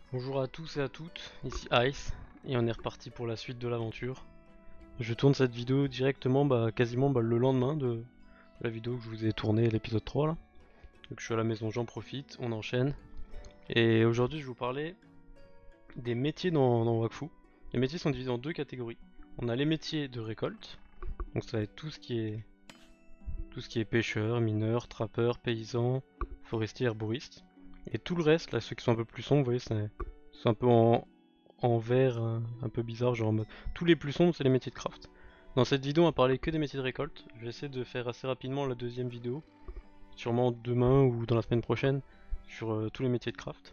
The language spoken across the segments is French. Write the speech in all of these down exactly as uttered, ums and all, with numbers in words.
Bonjour à tous et à toutes, ici Ice, et on est reparti pour la suite de l'aventure. Je tourne cette vidéo directement, bah, quasiment bah, le lendemain de la vidéo que je vous ai tournée, l'épisode trois là. Donc je suis à la maison, j'en profite, on enchaîne. Et aujourd'hui je vais vous parler des métiers dans, dans Wakfu. Les métiers sont divisés en deux catégories. On a les métiers de récolte, donc ça va être tout ce qui est, tout ce qui est pêcheur, mineur, trappeur, paysan, forestier, herboriste. Et tout le reste, là ceux qui sont un peu plus sombres, vous voyez, c'est c'est un peu en, en vert un, un peu bizarre, genre en mode tous les plus sombres c'est les métiers de craft. Dans cette vidéo on va parler que des métiers de récolte. Je vais essayer de faire assez rapidement la deuxième vidéo, sûrement demain ou dans la semaine prochaine, sur euh, tous les métiers de craft.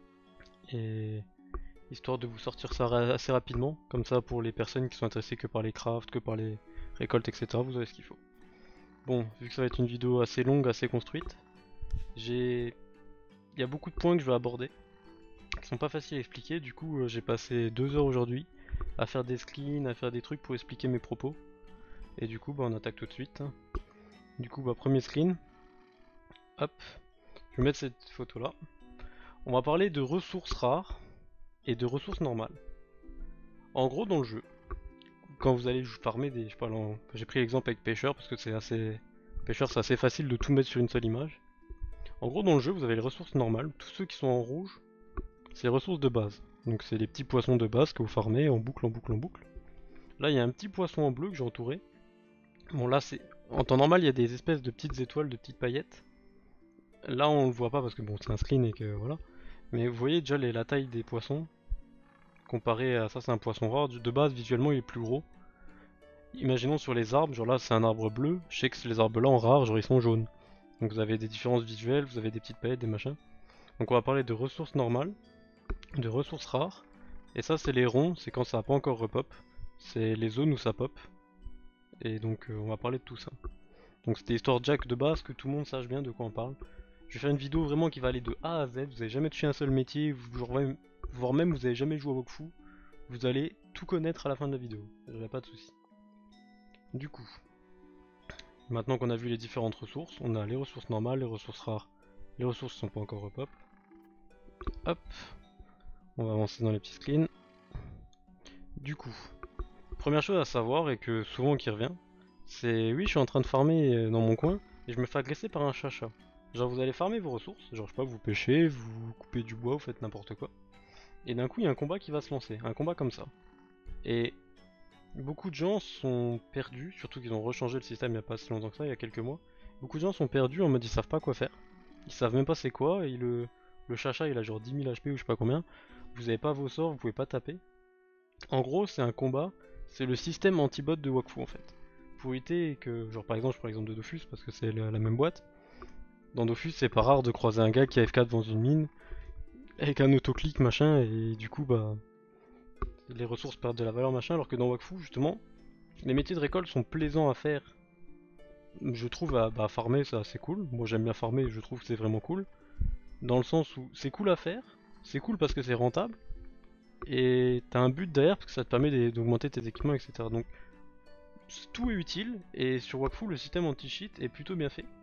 Et histoire de vous sortir ça ra assez rapidement, comme ça pour les personnes qui sont intéressées que par les crafts, que par les récoltes, et cetera. Vous avez ce qu'il faut. Bon, vu que ça va être une vidéo assez longue, assez construite, j'ai... il y a beaucoup de points que je vais aborder, qui sont pas faciles à expliquer, du coup euh, j'ai passé deux heures aujourd'hui à faire des screens, à faire des trucs pour expliquer mes propos. Et du coup bah on attaque tout de suite. Du coup bah premier screen, hop, je vais mettre cette photo là. On va parler de ressources rares et de ressources normales. En gros dans le jeu, quand vous allez farmer des... Je parle en... J'ai pris l'exemple avec pêcheur parce que c'est assez... Pêcheur c'est assez facile de tout mettre sur une seule image. En gros dans le jeu vous avez les ressources normales, tous ceux qui sont en rouge, c'est les ressources de base. Donc c'est les petits poissons de base que vous farmez en boucle, en boucle, en boucle. Là il y a un petit poisson en bleu que j'ai entouré. Bon là c'est... En temps normal il y a des espèces de petites étoiles, de petites paillettes. Là on le voit pas parce que bon c'est un screen et que voilà. Mais vous voyez déjà les, la taille des poissons. Comparé à ça c'est un poisson rare, de base visuellement il est plus gros. Imaginons sur les arbres, genre là c'est un arbre bleu, je sais que les arbres là en rare genre ils sont jaunes. Donc vous avez des différences visuelles, vous avez des petites paillettes, des machins. Donc on va parler de ressources normales, de ressources rares. Et ça c'est les ronds, c'est quand ça n'a pas encore repop. C'est les zones où ça pop. Et donc euh, on va parler de tout ça. Donc c'était histoire Jack de base, que tout le monde sache bien de quoi on parle. Je vais faire une vidéo vraiment qui va aller de A à Z, vous avez jamais touché un seul métier, voire même vous avez jamais joué à Wakfu, vous allez tout connaître à la fin de la vidéo, j'aurai pas de soucis. Du coup, maintenant qu'on a vu les différentes ressources, on a les ressources normales, les ressources rares, les ressources qui sont pas encore repop. Hop, on va avancer dans les petits screens. Du coup, première chose à savoir et que souvent qui revient, c'est oui je suis en train de farmer dans mon coin et je me fais agresser par un chacha. Genre vous allez farmer vos ressources, genre je sais pas, vous pêchez, vous coupez du bois, vous faites n'importe quoi. Et d'un coup il y a un combat qui va se lancer, un combat comme ça. Et beaucoup de gens sont perdus, surtout qu'ils ont rechangé le système il y a pas si longtemps que ça, il y a quelques mois. Beaucoup de gens sont perdus en mode ils savent pas quoi faire. Ils savent même pas c'est quoi, et le, le chacha il a genre dix mille H P ou je sais pas combien. Vous avez pas vos sorts, vous pouvez pas taper. En gros c'est un combat, c'est le système anti-bot de Wakfu en fait. Pour éviter que, genre par exemple je prends l'exemple de Dofus parce que c'est la, la même boîte. Dans Dofus c'est pas rare de croiser un gars qui a F quatre dans une mine, avec un autoclic machin, et du coup bah les ressources perdent de la valeur machin, alors que dans Wakfu justement les métiers de récolte sont plaisants à faire. Je trouve à bah, farmer ça c'est cool, moi j'aime bien farmer, je trouve que c'est vraiment cool. Dans le sens où c'est cool à faire, c'est cool parce que c'est rentable, et t'as un but derrière parce que ça te permet d'augmenter tes équipements, et cetera. Donc tout est utile, et sur Wakfu le système anti-cheat est plutôt bien fait.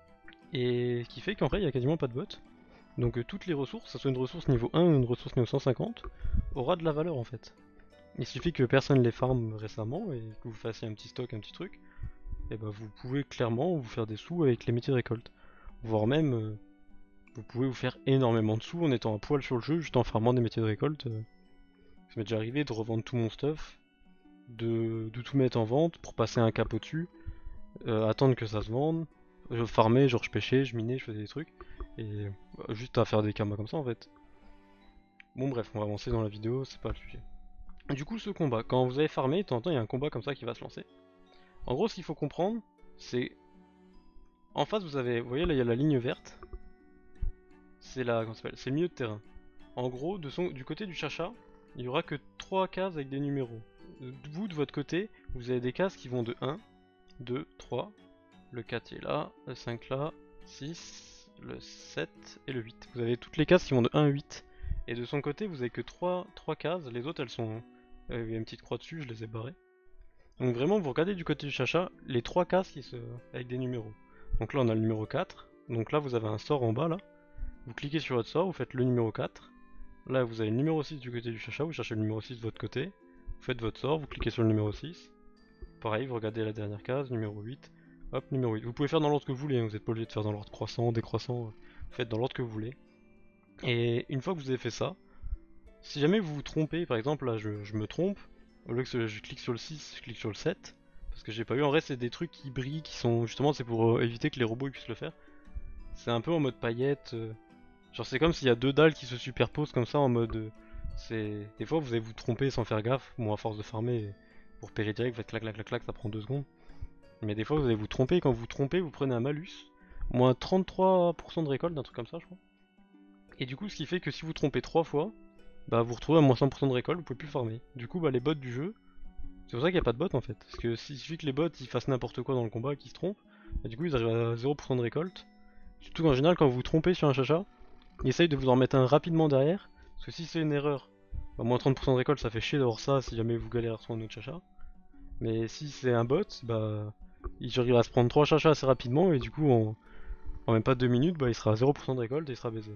Et ce qui fait qu'en vrai il n'y a quasiment pas de bots. Donc euh, toutes les ressources, que ce soit une ressource niveau un ou une ressource niveau cent cinquante, aura de la valeur en fait. Il suffit que personne les farme récemment et que vous fassiez un petit stock, un petit truc, et bah vous pouvez clairement vous faire des sous avec les métiers de récolte. Voire même, euh, vous pouvez vous faire énormément de sous en étant à poil sur le jeu, juste en farmant des métiers de récolte. Euh. Ça m'est déjà arrivé de revendre tout mon stuff, de, de tout mettre en vente pour passer un cap au-dessus, euh, attendre que ça se vende, je farmais, genre je pêchais, je minais, je faisais des trucs, et bah, juste à faire des kamas comme ça en fait. Bon bref, on va avancer dans la vidéo, c'est pas le sujet. Du coup ce combat, quand vous avez farmé, de temps en temps il y a un combat comme ça qui va se lancer. En gros ce qu'il faut comprendre, c'est... En face vous avez, vous voyez là il y a la ligne verte, c'est la, comment ça s'appelle, c'est le milieu de terrain. En gros, de son, du côté du chacha, il y aura que trois cases avec des numéros. Vous de votre côté, vous avez des cases qui vont de un, deux, trois, le quatre est là, le cinq là, six, le sept et le huit. Vous avez toutes les cases qui vont de un à huit. Et de son côté, vous avez que trois, trois cases, les autres elles sont... Euh, il y a une petite croix dessus, je les ai barrées. Donc vraiment, vous regardez du côté du chacha, les trois cases qui se... avec des numéros. Donc là on a le numéro quatre, donc là vous avez un sort en bas là. Vous cliquez sur votre sort, vous faites le numéro quatre, Là vous avez le numéro six du côté du chacha, vous cherchez le numéro six de votre côté, vous faites votre sort, vous cliquez sur le numéro six. Pareil, vous regardez la dernière case, numéro huit, hop, numéro huit. Vous pouvez faire dans l'ordre que vous voulez, hein, vous n'êtes pas obligé de faire dans l'ordre croissant, décroissant, vous faites dans l'ordre que vous voulez. Et une fois que vous avez fait ça, si jamais vous vous trompez, par exemple là je, je me trompe, au lieu que je clique sur le six, je clique sur le sept, parce que j'ai pas eu, en vrai c'est des trucs qui brillent, qui sont justement c'est pour euh, éviter que les robots ils puissent le faire. C'est un peu en mode paillette, euh, genre c'est comme s'il y a deux dalles qui se superposent comme ça en mode... euh, c'est Des fois vous allez vous tromper sans faire gaffe, bon à force de farmer, pour repérer direct, vous faites clac clac clac clac, ça prend deux secondes. Mais des fois vous allez vous tromper, et quand vous vous trompez vous prenez un malus, moins trente-trois pour cent de récolte, un truc comme ça je crois. Et du coup ce qui fait que si vous trompez trois fois, bah vous retrouvez à moins cent pour cent de récolte, vous pouvez plus farmer. Du coup bah les bots du jeu, c'est pour ça qu'il n'y a pas de bots en fait. Parce que s'il suffit que les bots ils fassent n'importe quoi dans le combat et qu'ils se trompent, bah du coup ils arrivent à zéro pour cent de récolte. Surtout qu'en général quand vous vous trompez sur un chacha, il essaye de vous en remettre un rapidement derrière. Parce que si c'est une erreur, bah moins trente pour cent de récolte ça fait chier d'avoir ça si jamais vous galérez sur un autre chacha. Mais si c'est un bot, bah il arrive à se prendre trois chachas assez rapidement et du coup en, en même pas deux minutes bah il sera à zéro pour cent de récolte et il sera baisé.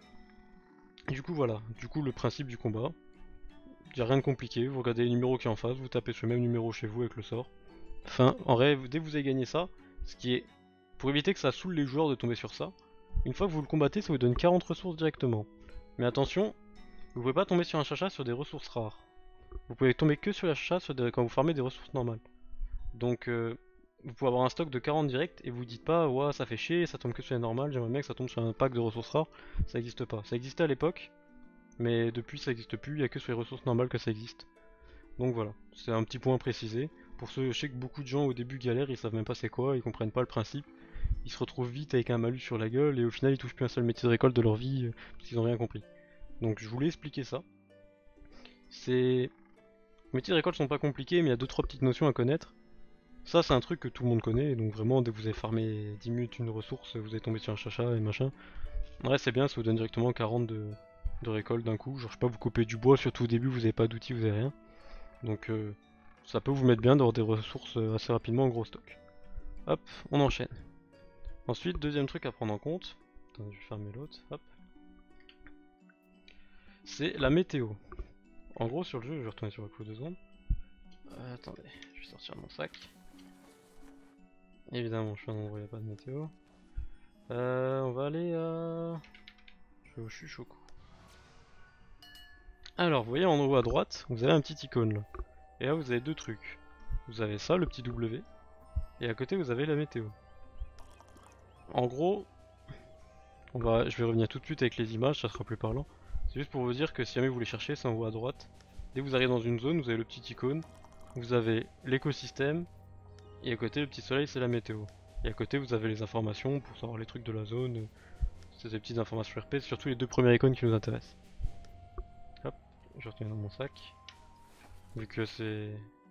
Et du coup voilà, du coup le principe du combat. Y a rien de compliqué, vous regardez les numéros qui est en face, vous tapez ce même numéro chez vous avec le sort. Enfin, en vrai, dès que vous avez gagné ça, ce qui est pour éviter que ça saoule les joueurs de tomber sur ça, une fois que vous le combattez, ça vous donne quarante ressources directement. Mais attention, vous pouvez pas tomber sur un chacha sur des ressources rares. Vous pouvez tomber que sur la chacha sur des... quand vous farmez des ressources normales. Donc, euh, vous pouvez avoir un stock de quarante direct et vous dites pas, ouais, ça fait chier, ça tombe que sur les normales, j'aimerais bien que ça tombe sur un pack de ressources rares. Ça existe pas. Ça existait à l'époque, mais depuis ça existe plus, il y a que sur les ressources normales que ça existe. Donc voilà, c'est un petit point précisé. Pour ceux, je sais que beaucoup de gens au début galèrent, ils savent même pas c'est quoi, ils comprennent pas le principe. Ils se retrouvent vite avec un malus sur la gueule et au final ils touchent plus un seul métier de récolte de leur vie euh, parce qu'ils ont rien compris. Donc je voulais expliquer ça. C'est... Les métiers de récolte sont pas compliqués mais il y a deux trois petites notions à connaître. Ça c'est un truc que tout le monde connaît, donc vraiment dès que vous avez farmé dix minutes une ressource, vous allez tomber sur un chacha et machin. En vrai c'est bien, ça vous donne directement quarante de, de récolte d'un coup. Genre je sais pas, vous coupez du bois, surtout au début vous avez pas d'outils, vous avez rien. Donc euh, ça peut vous mettre bien d'avoir des ressources euh, assez rapidement en gros stock. Hop, on enchaîne. Ensuite, deuxième truc à prendre en compte, attends, je vais fermer l'autre, hop, c'est la météo. En gros sur le jeu, je vais retourner sur la coupe deux secondes. Euh, attendez, je vais sortir mon sac. Évidemment, je suis à un endroit où il n'y a pas de météo. Euh, on va aller à... Je vais au Chuchoku. Alors, vous voyez en haut à droite, vous avez un petit icône là. Et là, vous avez deux trucs. Vous avez ça, le petit W, et à côté, vous avez la météo. En gros, on va, je vais revenir tout de suite avec les images, ça sera plus parlant. C'est juste pour vous dire que si jamais vous les cherchez, c'est en haut à droite. Dès que vous arrivez dans une zone, vous avez le petit icône, vous avez l'écosystème, et à côté, le petit soleil, c'est la météo. Et à côté, vous avez les informations pour savoir les trucs de la zone. C'est des petites informations R P, c'est surtout les deux premières icônes qui nous intéressent. Hop, je retourne dans mon sac. Vu que c'est...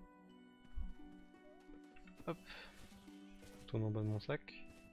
Hop, je retourne en bas de mon sac.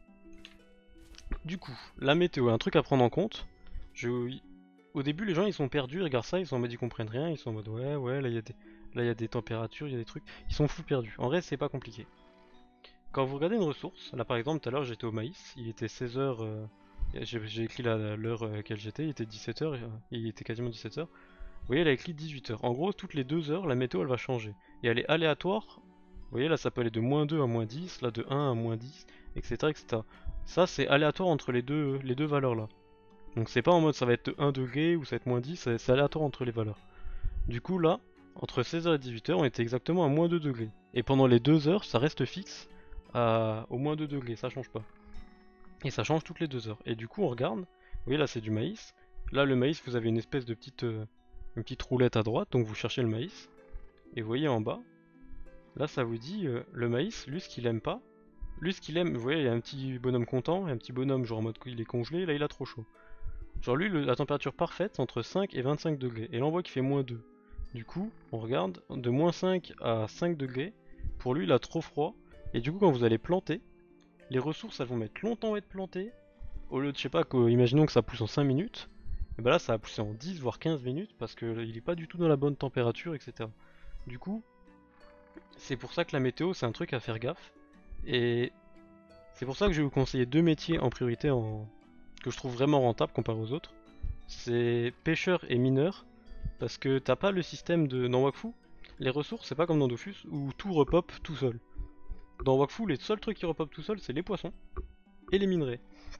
Du coup, la météo, un truc à prendre en compte. Je... Au début, les gens ils sont perdus, ils regardent ça, ils sont en mode ils comprennent rien, ils sont en mode ouais, ouais, là il y a des, là il y a des températures, il y a des trucs. Ils sont fous perdus. En vrai, c'est pas compliqué. Quand vous regardez une ressource, là par exemple, tout à l'heure j'étais au maïs, il était seize heures, euh, j'ai écrit l'heure à laquelle j'étais, il était dix-sept heures, euh, il était quasiment dix-sept heures. Vous voyez, elle a écrit dix-huit heures. En gros, toutes les deux heures, la météo elle va changer. Et elle est aléatoire. Vous voyez, là ça peut aller de moins deux à moins dix, là de un à moins dix, et cetera et cetera. Ça c'est aléatoire entre les deux, les deux valeurs là. Donc c'est pas en mode ça va être un degré ou ça va être moins dix, c'est aléatoire entre les valeurs. Du coup là, entre seize heures et dix-huit heures, on était exactement à moins deux degrés. Et pendant les deux heures, ça reste fixe à au moins deux degrés, ça change pas. Et ça change toutes les deux heures. Et du coup on regarde, vous voyez là c'est du maïs. Là le maïs, vous avez une espèce de petite, euh, une petite roulette à droite, donc vous cherchez le maïs. Et vous voyez en bas, là ça vous dit euh, le maïs, lui ce qu'il aime pas. Lui ce qu'il aime, vous voyez il y a un petit bonhomme content, et un petit bonhomme genre en mode il est congelé, là il a trop chaud. Genre lui, le, la température parfaite, c'est entre cinq et vingt-cinq degrés. Et là, on voit qu'il fait moins deux. Du coup, on regarde, de moins cinq à cinq degrés, pour lui, il a trop froid. Et du coup, quand vous allez planter, les ressources, elles vont mettre longtemps à être plantées. Au lieu de, je sais pas, que, imaginons que ça pousse en cinq minutes. Et ben là, ça va pousser en dix, voire quinze minutes, parce qu'il est pas du tout dans la bonne température, et cetera. Du coup, c'est pour ça que la météo, c'est un truc à faire gaffe. Et c'est pour ça que je vais vous conseiller deux métiers en priorité en... que je trouve vraiment rentable comparé aux autres. c'est pêcheur et mineur, parce que t'as pas le système de... Dans Wakfu, les ressources, c'est pas comme dans Dofus, où tout repop tout seul. Dans Wakfu, les seuls trucs qui repop tout seul, c'est les poissons et les minerais.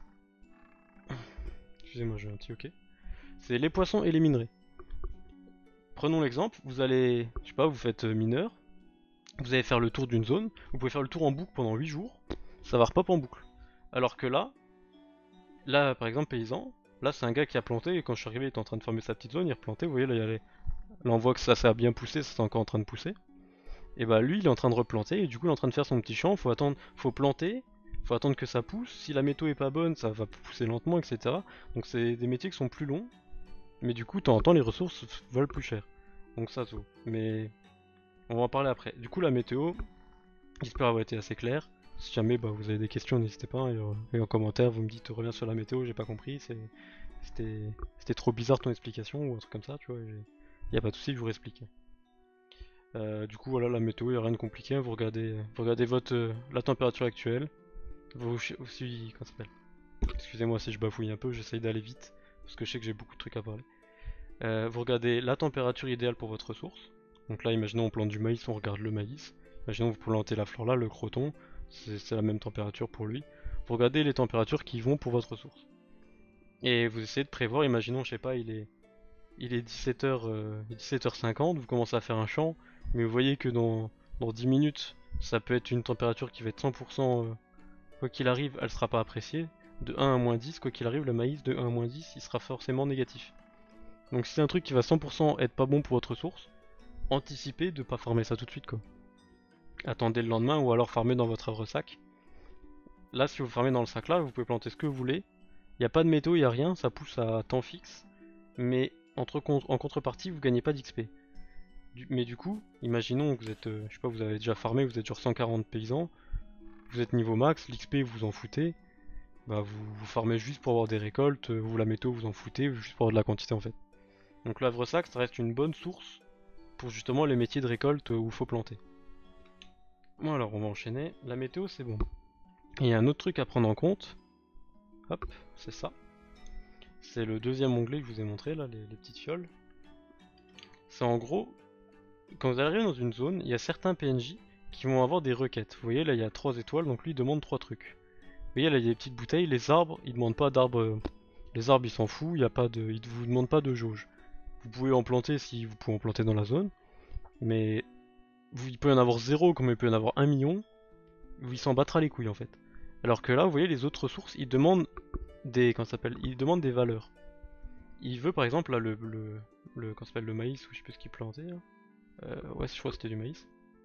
Excusez-moi, j'ai un petit ok. C'est les poissons et les minerais. Prenons l'exemple, vous allez, je sais pas, vous faites mineur, vous allez faire le tour d'une zone, vous pouvez faire le tour en boucle pendant huit jours, ça va repop en boucle. Alors que là, là par exemple paysan, là c'est un gars qui a planté et quand je suis arrivé il était en train de fermer sa petite zone, il replantait, vous voyez là, il y a les... là on voit que ça, ça a bien poussé, ça c'est encore en train de pousser. Et bah lui il est en train de replanter et du coup il est en train de faire son petit champ, faut attendre, faut planter, faut attendre que ça pousse, si la météo est pas bonne ça va pousser lentement et cetera. Donc c'est des métiers qui sont plus longs, mais du coup de temps en temps les ressources valent plus cher. Donc ça se vaut, mais on va en parler après. Du coup la météo, j'espère avoir été assez clair. Si jamais bah, vous avez des questions n'hésitez pas, et, euh, et en commentaire vous me dites reviens sur la météo, j'ai pas compris, c'était trop bizarre ton explication ou un truc comme ça, tu vois, y a pas de souci, je vous réexplique. Euh, du coup voilà la météo, il n'y a rien de compliqué, vous regardez, vous regardez votre, euh, la température actuelle, vous aussi, comment ça s'appelle, excusez-moi si je bafouille un peu, j'essaye d'aller vite, parce que je sais que j'ai beaucoup de trucs à parler. Euh, vous regardez la température idéale pour votre ressource, donc là imaginons on plante du maïs, on regarde le maïs, imaginons vous plantez la fleur là, le croton, c'est la même température pour lui, vous regardez les températures qui vont pour votre ressource. Et vous essayez de prévoir, imaginons je sais pas, il est, il est dix-sept heures, euh, dix-sept heures cinquante, vous commencez à faire un champ, mais vous voyez que dans, dans dix minutes, ça peut être une température qui va être cent pour cent, euh, quoi qu'il arrive, elle sera pas appréciée. De un à moins dix, quoi qu'il arrive, le maïs de un à moins dix, il sera forcément négatif. Donc si c'est un truc qui va cent pour cent être pas bon pour votre source, anticipez de pas farmer ça tout de suite quoi. Attendez le lendemain ou alors farmez dans votre havre-sac. Là si vous farmez dans le sac là, vous pouvez planter ce que vous voulez. Il n'y a pas de métaux, il n'y a rien, ça pousse à temps fixe. Mais entre, en contrepartie, vous gagnez pas d'X P. Du, mais du coup, imaginons que vous êtes, euh, je sais pas, vous avez déjà farmé, vous êtes genre cent quarante paysans, vous êtes niveau max, l'X P vous en foutez, bah vous, vous farmez juste pour avoir des récoltes, vous la météo vous en foutez, juste pour avoir de la quantité en fait. Donc l'havre-sac ça reste une bonne source pour justement les métiers de récolte où il faut planter. Bon alors on va enchaîner, la météo c'est bon. Et il y a un autre truc à prendre en compte, hop, c'est ça. C'est le deuxième onglet que je vous ai montré là, les, les petites fioles. C'est en gros, quand vous arrivez dans une zone, il y a certains P N J qui vont avoir des requêtes. Vous voyez là il y a trois étoiles, donc lui il demande trois trucs. Vous voyez là il y a des petites bouteilles, les arbres, ils demandent pas d'arbres. Les arbres ils s'en foutent, il y a pas de. Ils vous demandent pas de jauge. Vous pouvez en planter si vous pouvez en planter dans la zone. Mais vous, il peut y en avoir zéro comme il peut y en avoir un million. Où il s'en battra les couilles en fait. Alors que là, vous voyez les autres ressources, ils demandent des. Comment ça s'appelle, ils demandent des valeurs. Il veut par exemple là le. le, le comment ça s'appelle, le maïs, ou je sais plus ce qu'il plantait là. Euh, ouais je crois que c'était du maïs.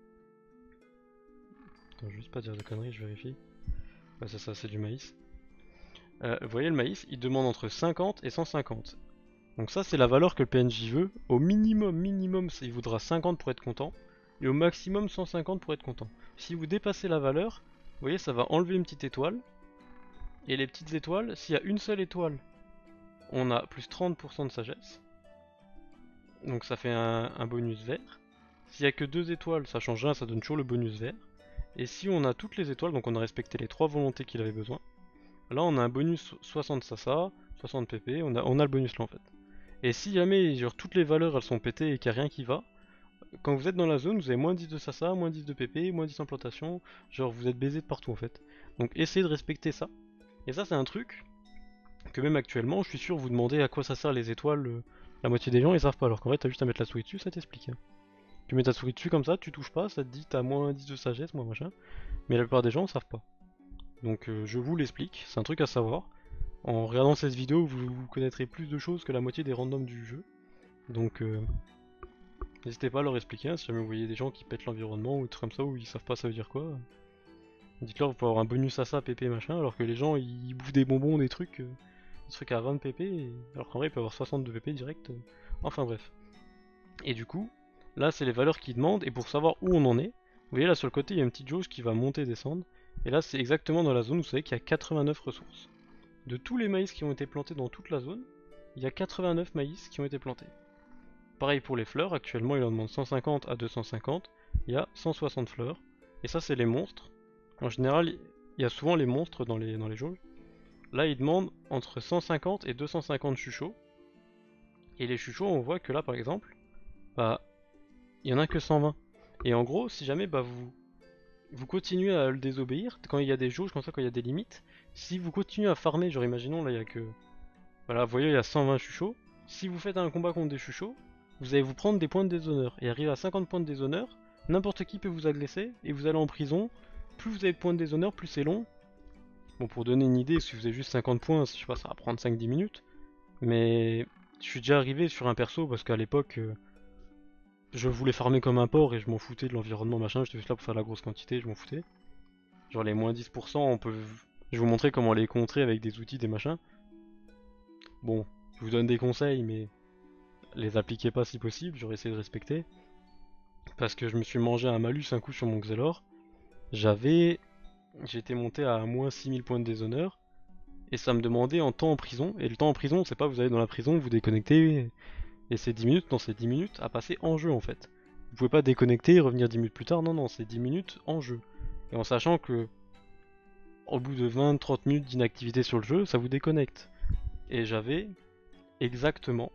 Attends, juste pas dire de conneries, je vérifie. Ouais c'est ça, c'est du maïs. Euh, vous voyez le maïs, il demande entre cinquante et cent cinquante. Donc ça c'est la valeur que le P N J veut. Au minimum, minimum, il voudra cinquante pour être content. Et au maximum cent cinquante pour être content. Si vous dépassez la valeur, vous voyez ça va enlever une petite étoile. Et les petites étoiles, s'il y a une seule étoile, on a plus trente pour cent de sagesse. Donc ça fait un, un bonus vert. S'il y a que deux étoiles, ça change rien, ça donne toujours le bonus vert. Et si on a toutes les étoiles, donc on a respecté les trois volontés qu'il avait besoin, là on a un bonus soixante sasa, soixante P P, on a, on a le bonus là en fait. Et si jamais genre, toutes les valeurs elles sont pétées et qu'il n'y a rien qui va, quand vous êtes dans la zone, vous avez moins dix de sasa, moins dix de P P, moins dix en plantation, genre vous êtes baisé de partout en fait. Donc essayez de respecter ça. Et ça c'est un truc que même actuellement, je suis sûr vous demandez à quoi ça sert les étoiles, euh, la moitié des gens ils savent pas, alors qu'en fait t'as juste à mettre la souris dessus, ça t'explique. Hein. Tu mets ta souris dessus comme ça, tu touches pas, ça te dit t'as moins dix de sagesse, moins machin. Mais la plupart des gens savent pas. Donc euh, je vous l'explique, c'est un truc à savoir. En regardant cette vidéo, vous, vous connaîtrez plus de choses que la moitié des randoms du jeu. Donc euh, n'hésitez pas à leur expliquer, hein, si jamais vous voyez des gens qui pètent l'environnement ou des trucs comme ça où ils savent pas ça veut dire quoi. Dites-leur vous pouvez avoir un bonus à ça, P P machin, alors que les gens ils bouffent des bonbons, des trucs, euh, des trucs à vingt P P, et... alors qu'en vrai ils peuvent avoir soixante-deux P P direct. Euh... Enfin bref. Et du coup, là c'est les valeurs qu'ils demandent, et pour savoir où on en est, vous voyez là sur le côté il y a une petite jauge qui va monter et descendre, et là c'est exactement dans la zone où vous savez qu'il y a quatre-vingt-neuf ressources. De tous les maïs qui ont été plantés dans toute la zone, il y a quatre-vingt-neuf maïs qui ont été plantés. Pareil pour les fleurs, actuellement il en demande cent cinquante à deux cent cinquante, il y a cent soixante fleurs, et ça c'est les monstres. En général, il y a souvent les monstres dans les, dans les jauges. Là il demande entre cent cinquante et deux cent cinquante chuchots, Et les chuchots, on voit que là par exemple, bah il y en a que cent vingt. Et en gros, si jamais bah vous vous continuez à le désobéir, quand il y a des jauges comme ça, quand il y a des limites, si vous continuez à farmer, genre imaginons là il y a que... Voilà, vous voyez il y a cent vingt chuchots, si vous faites un combat contre des chuchots, vous allez vous prendre des points de déshonneur. Et arrivé à cinquante points de déshonneur, n'importe qui peut vous agresser et vous allez en prison. Plus vous avez de points de déshonneur, plus c'est long. Bon, pour donner une idée, si vous avez juste cinquante points, je sais pas, ça va prendre cinq dix minutes. Mais je suis déjà arrivé sur un perso parce qu'à l'époque, euh, je voulais farmer comme un porc et je m'en foutais de l'environnement machin, j'étais juste là pour faire la grosse quantité, je m'en foutais. Genre les moins dix pour cent, on peut... Je vais vous montrer comment les contrer avec des outils, des machins. Bon, je vous donne des conseils, mais les appliquez pas si possible, j'aurais essayé de respecter. Parce que je me suis mangé un malus un coup sur mon Xelor. J'avais... J'étais monté à moins six mille points de déshonneur. Et ça me demandait en temps en prison. Et le temps en prison, c'est pas vous allez dans la prison, vous déconnectez, et c'est dix minutes, non c'est dix minutes à passer en jeu en fait. Vous pouvez pas déconnecter et revenir dix minutes plus tard, non non, c'est dix minutes en jeu. Et en sachant que au bout de vingt trente minutes d'inactivité sur le jeu, ça vous déconnecte. Et j'avais exactement,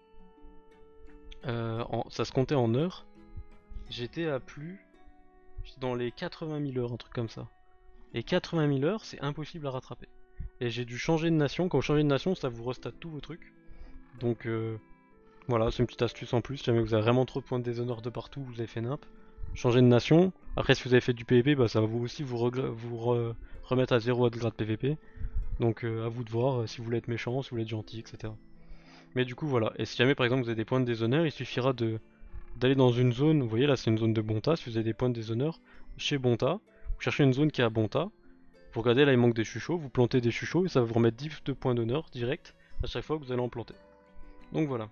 euh, en, ça se comptait en heures, j'étais à plus, dans les quatre-vingt mille heures, un truc comme ça. Et quatre-vingt mille heures, c'est impossible à rattraper. Et j'ai dû changer de nation, quand vous changez de nation, ça vous restate tous vos trucs. Donc euh, voilà, c'est une petite astuce en plus, si jamais vous avez vraiment trop de points de déshonneur de partout, vous avez fait nimp. Changez de nation, après si vous avez fait du P V P, bah, ça va vous aussi vous, vous re remettre à zéro de grade P V P. Donc euh, à vous de voir euh, si vous voulez être méchant, si vous voulez être gentil, et cetera. Mais du coup voilà, et si jamais par exemple vous avez des points de déshonneur, il suffira de d'aller dans une zone, vous voyez là c'est une zone de Bonta, si vous avez des points de déshonneur, chez Bonta, vous cherchez une zone qui est à Bonta, vous regardez là il manque des chuchots, vous plantez des chuchots et ça va vous remettre dix de points d'honneur direct à chaque fois que vous allez en planter. Donc voilà.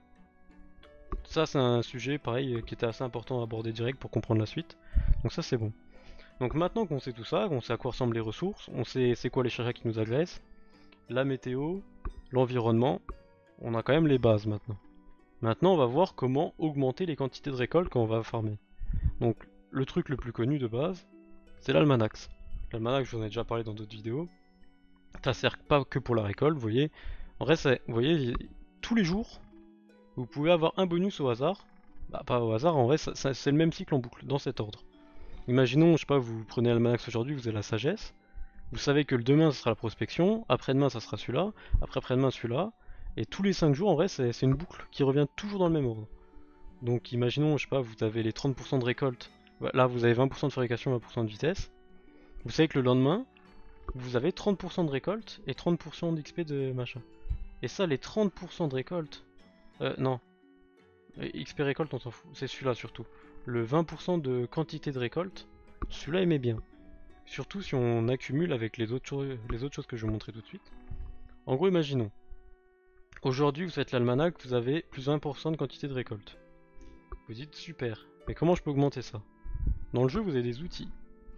Ça c'est un sujet pareil qui était assez important à aborder direct pour comprendre la suite. Donc ça c'est bon. Donc maintenant qu'on sait tout ça, qu'on sait à quoi ressemblent les ressources, on sait c'est quoi les chachas qui nous agressent, la météo, l'environnement, on a quand même les bases maintenant. Maintenant on va voir comment augmenter les quantités de récolte quand on va farmer. Donc le truc le plus connu de base, c'est l'almanax. L'almanax je vous en ai déjà parlé dans d'autres vidéos. Ça sert pas que pour la récolte, vous voyez. En vrai, vous voyez, tous les jours, vous pouvez avoir un bonus au hasard. Bah, pas au hasard, en vrai, c'est le même cycle en boucle, dans cet ordre. Imaginons, je sais pas, vous prenez l'almanax aujourd'hui, vous avez la sagesse. Vous savez que le demain, ce sera la prospection. Après-demain, ça sera celui-là. Après-après-demain, celui-là. Et tous les cinq jours, en vrai, c'est une boucle qui revient toujours dans le même ordre. Donc, imaginons, je sais pas, vous avez les trente pour cent de récolte. Là, vous avez vingt pour cent de fabrication, vingt pour cent de vitesse. Vous savez que le lendemain, vous avez trente pour cent de récolte et trente pour cent d'X P de machin. Et ça, les trente pour cent de récolte... Euh, non. X P récolte, on s'en fout. C'est celui-là surtout. Le vingt pour cent de quantité de récolte, celui-là aimait bien. Surtout si on accumule avec les autres, les autres choses que je vais vous montrer tout de suite. En gros, imaginons. Aujourd'hui, vous faites l'almanach, vous avez plus vingt pour cent de quantité de récolte. Vous dites super. Mais comment je peux augmenter ça? Dans le jeu, vous avez des outils.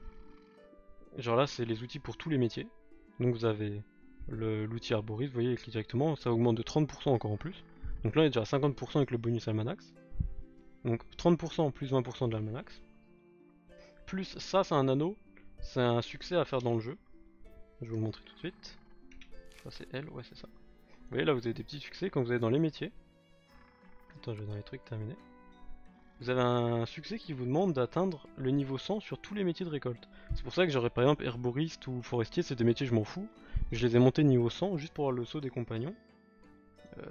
Genre là, c'est les outils pour tous les métiers. Donc vous avez l'outil arboriste, vous voyez, écrit directement, ça augmente de trente pour cent encore en plus. Donc là, on est déjà à cinquante pour cent avec le bonus almanax. Donc trente pour cent plus vingt pour cent de l'almanax. Plus ça, c'est un anneau. C'est un succès à faire dans le jeu. Je vais vous le montrer tout de suite. Ça, c'est elle, ouais, c'est ça. Vous voyez, là, vous avez des petits succès quand vous êtes dans les métiers. Attends, je vais dans les trucs terminés. Vous avez un succès qui vous demande d'atteindre le niveau cent sur tous les métiers de récolte. C'est pour ça que j'aurais par exemple herboriste ou forestier, c'est des métiers je m'en fous. Je les ai montés niveau cent juste pour avoir le saut des compagnons. Euh...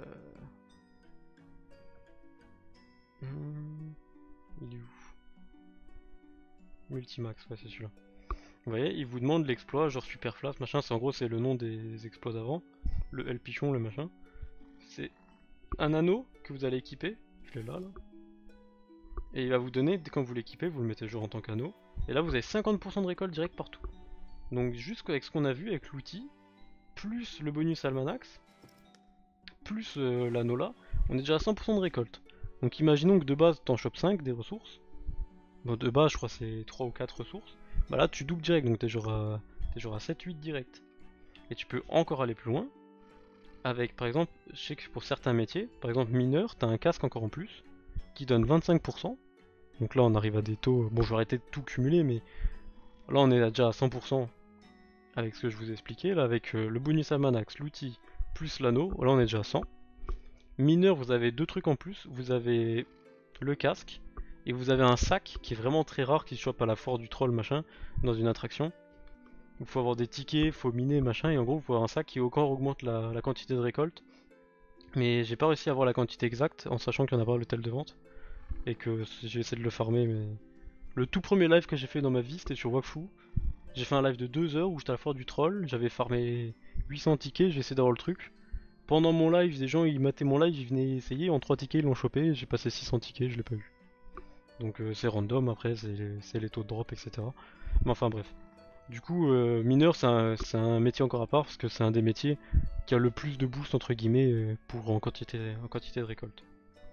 Hmm... Il est où? Multimax, ouais c'est celui-là. Vous voyez, il vous demande l'exploit, genre superflaf, machin, c'est en gros c'est le nom des exploits d'avant. Le L pichon, le machin. C'est un anneau que vous allez équiper, je l'ai là là. Et il va vous donner, quand vous l'équipez, vous le mettez genre en tant qu'anneau. Et là vous avez cinquante pour cent de récolte direct partout. Donc juste avec ce qu'on a vu, avec l'outil, plus le bonus almanax, plus euh, l'anneau là, on est déjà à cent pour cent de récolte. Donc imaginons que de base t'en chopes cinq des ressources. Bon de base je crois c'est trois ou quatre ressources. Bah là tu doubles direct, donc t'es genre, à... genre à sept huit direct. Et tu peux encore aller plus loin. Avec par exemple, je sais que pour certains métiers, par exemple mineur, t'as un casque encore en plus, qui donne vingt-cinq pour cent. Donc là on arrive à des taux, bon je vais arrêter de tout cumuler mais là on est déjà à cent pour cent avec ce que je vous ai expliqué, là avec euh, le bonus almanax, l'outil, plus l'anneau, là on est déjà à cent. Mineur, vous avez deux trucs en plus. Vous avez le casque et vous avez un sac qui est vraiment très rare qui se chope à la foire du troll machin dans une attraction. Il faut avoir des tickets, il faut miner machin et en gros vous faut avoir un sac qui encore augmente la, la quantité de récolte. Mais j'ai pas réussi à avoir la quantité exacte en sachant qu'il n'y en a pas à l'hôtel de vente et que j'ai essayé de le farmer mais... Le tout premier live que j'ai fait dans ma vie c'était sur Wakfu. J'ai fait un live de deux heures où j'étais à la foire du troll, j'avais farmé huit cents tickets, j'ai essayé d'avoir le truc. Pendant mon live, des gens ils mataient mon live, ils venaient essayer, en trois tickets ils l'ont chopé, j'ai passé six cents tickets, je l'ai pas eu. Donc euh, c'est random après, c'est les taux de drop, et cetera. Mais enfin bref. Du coup, euh, mineur c'est un, un métier encore à part parce que c'est un des métiers qui a le plus de boost entre guillemets euh, pour en quantité, en quantité de récolte.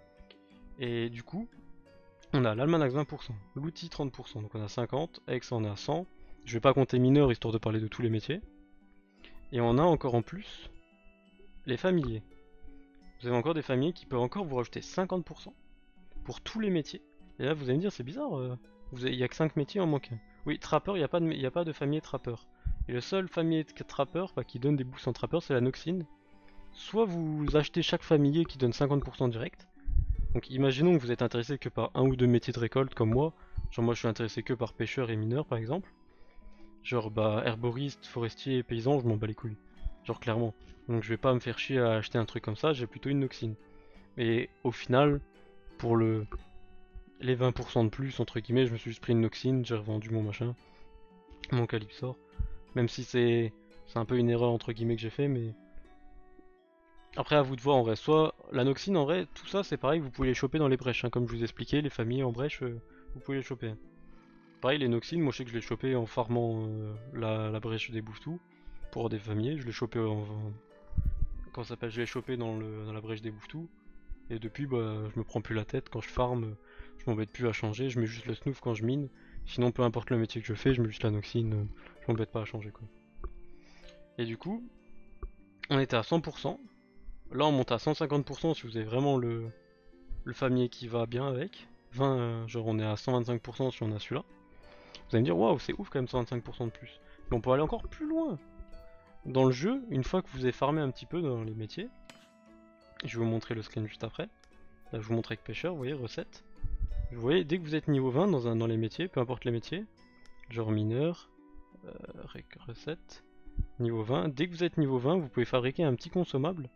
Et du coup, on a l'almanach vingt pour cent, l'outil trente pour cent, donc on a cinquante, avec ça on est à cent. Je vais pas compter mineur histoire de parler de tous les métiers. Et on a encore en plus les familiers. Vous avez encore des familiers qui peuvent encore vous rajouter cinquante pour cent pour tous les métiers. Et là, vous allez me dire, c'est bizarre, euh, il n'y a que cinq métiers en manque. Oui, trappeur, il n'y a, pas de, y a pas de familier trappeur. Et le seul familier de trappeur bah, qui donne des boosts en trappeur, c'est la noxine. Soit vous achetez chaque familier qui donne cinquante pour cent direct. Donc imaginons que vous êtes intéressé que par un ou deux métiers de récolte comme moi. Genre moi je suis intéressé que par pêcheur et mineur par exemple. Genre bah herboriste, forestier et paysan, je m'en bats les couilles. Genre clairement. Donc je vais pas me faire chier à acheter un truc comme ça, j'ai plutôt une noxine. Et au final, pour le les vingt pour cent de plus, entre guillemets, je me suis juste pris une noxine, j'ai revendu mon machin, mon calypsor. Même si c'est c'est un peu une erreur entre guillemets que j'ai fait, mais après à vous de voir en vrai. Soit la noxine en vrai, tout ça c'est pareil, vous pouvez les choper dans les brèches, hein, comme je vous expliquais, les familles en brèche, euh, vous pouvez les choper. Pareil les noxines, moi je sais que je l'ai chopé en farmant euh, la, la brèche des bouffetous pour des familles, je l'ai chopé en, en comment ça s'appelle, je l'ai chopé dans, le, dans la brèche des bouffetous. Et depuis, bah, je me prends plus la tête quand je farm, je m'embête plus à changer, je mets juste le snoof quand je mine. Sinon, peu importe le métier que je fais, je mets juste la noxine, je m'embête pas à changer quoi. Et du coup, on était à cent pour cent. Là, on monte à cent cinquante pour cent si vous avez vraiment le, le familier qui va bien avec. vingt, euh, genre on est à cent vingt-cinq pour cent si on a celui-là. Vous allez me dire, waouh, c'est ouf quand même cent vingt-cinq pour cent de plus. Mais on peut aller encore plus loin. Dans le jeu, une fois que vous avez farmé un petit peu dans les métiers, je vais vous montrer le screen juste après. Là, je vous montre avec pêcheur, vous voyez, recette. Vous voyez, dès que vous êtes niveau vingt dans, un, dans les métiers, peu importe les métiers, genre mineur, euh, recette, niveau vingt, dès que vous êtes niveau vingt, vous pouvez fabriquer un petit consommable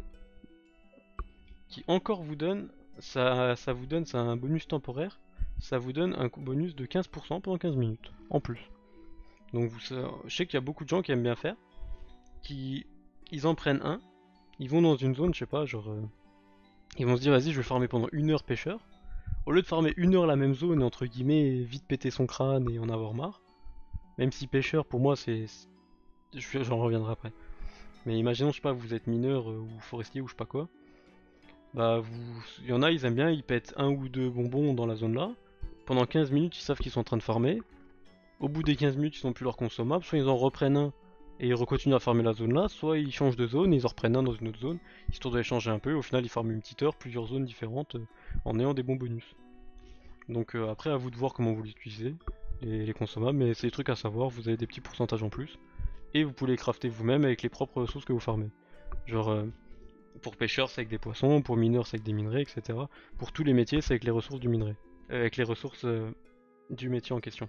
qui encore vous donne, ça, ça vous donne, c'est un bonus temporaire, ça vous donne un bonus de quinze pour cent pendant quinze minutes, en plus. Donc vous, je sais qu'il y a beaucoup de gens qui aiment bien faire, qui ils en prennent un, ils vont dans une zone, je sais pas, genre, euh, ils vont se dire vas-y je vais farmer pendant une heure pêcheur. Au lieu de farmer une heure la même zone et entre guillemets vite péter son crâne et en avoir marre, même si pêcheur pour moi c'est... J'en reviendrai après. Mais imaginons, je sais pas, vous êtes mineur euh, ou forestier ou je sais pas quoi. Bah vous... Il y en a, ils aiment bien, ils pètent un ou deux bonbons dans la zone là. Pendant quinze minutes, ils savent qu'ils sont en train de farmer. Au bout des quinze minutes, ils n'ont plus leur consommable. Soit ils en reprennent un et ils continuent à farmer la zone là. Soit ils changent de zone et ils en reprennent un dans une autre zone. Histoire d'échanger un peu. Au final, ils farment une petite heure, plusieurs zones différentes euh, en ayant des bons bonus. Donc euh, après à vous de voir comment vous l'utilisez, les, les consommables, mais c'est des trucs à savoir, vous avez des petits pourcentages en plus, et vous pouvez les crafter vous-même avec les propres ressources que vous farmez. Genre euh, pour pêcheurs c'est avec des poissons, pour mineurs c'est avec des minerais, et cetera. Pour tous les métiers c'est avec les ressources du minerai, euh, avec les ressources euh, du métier en question.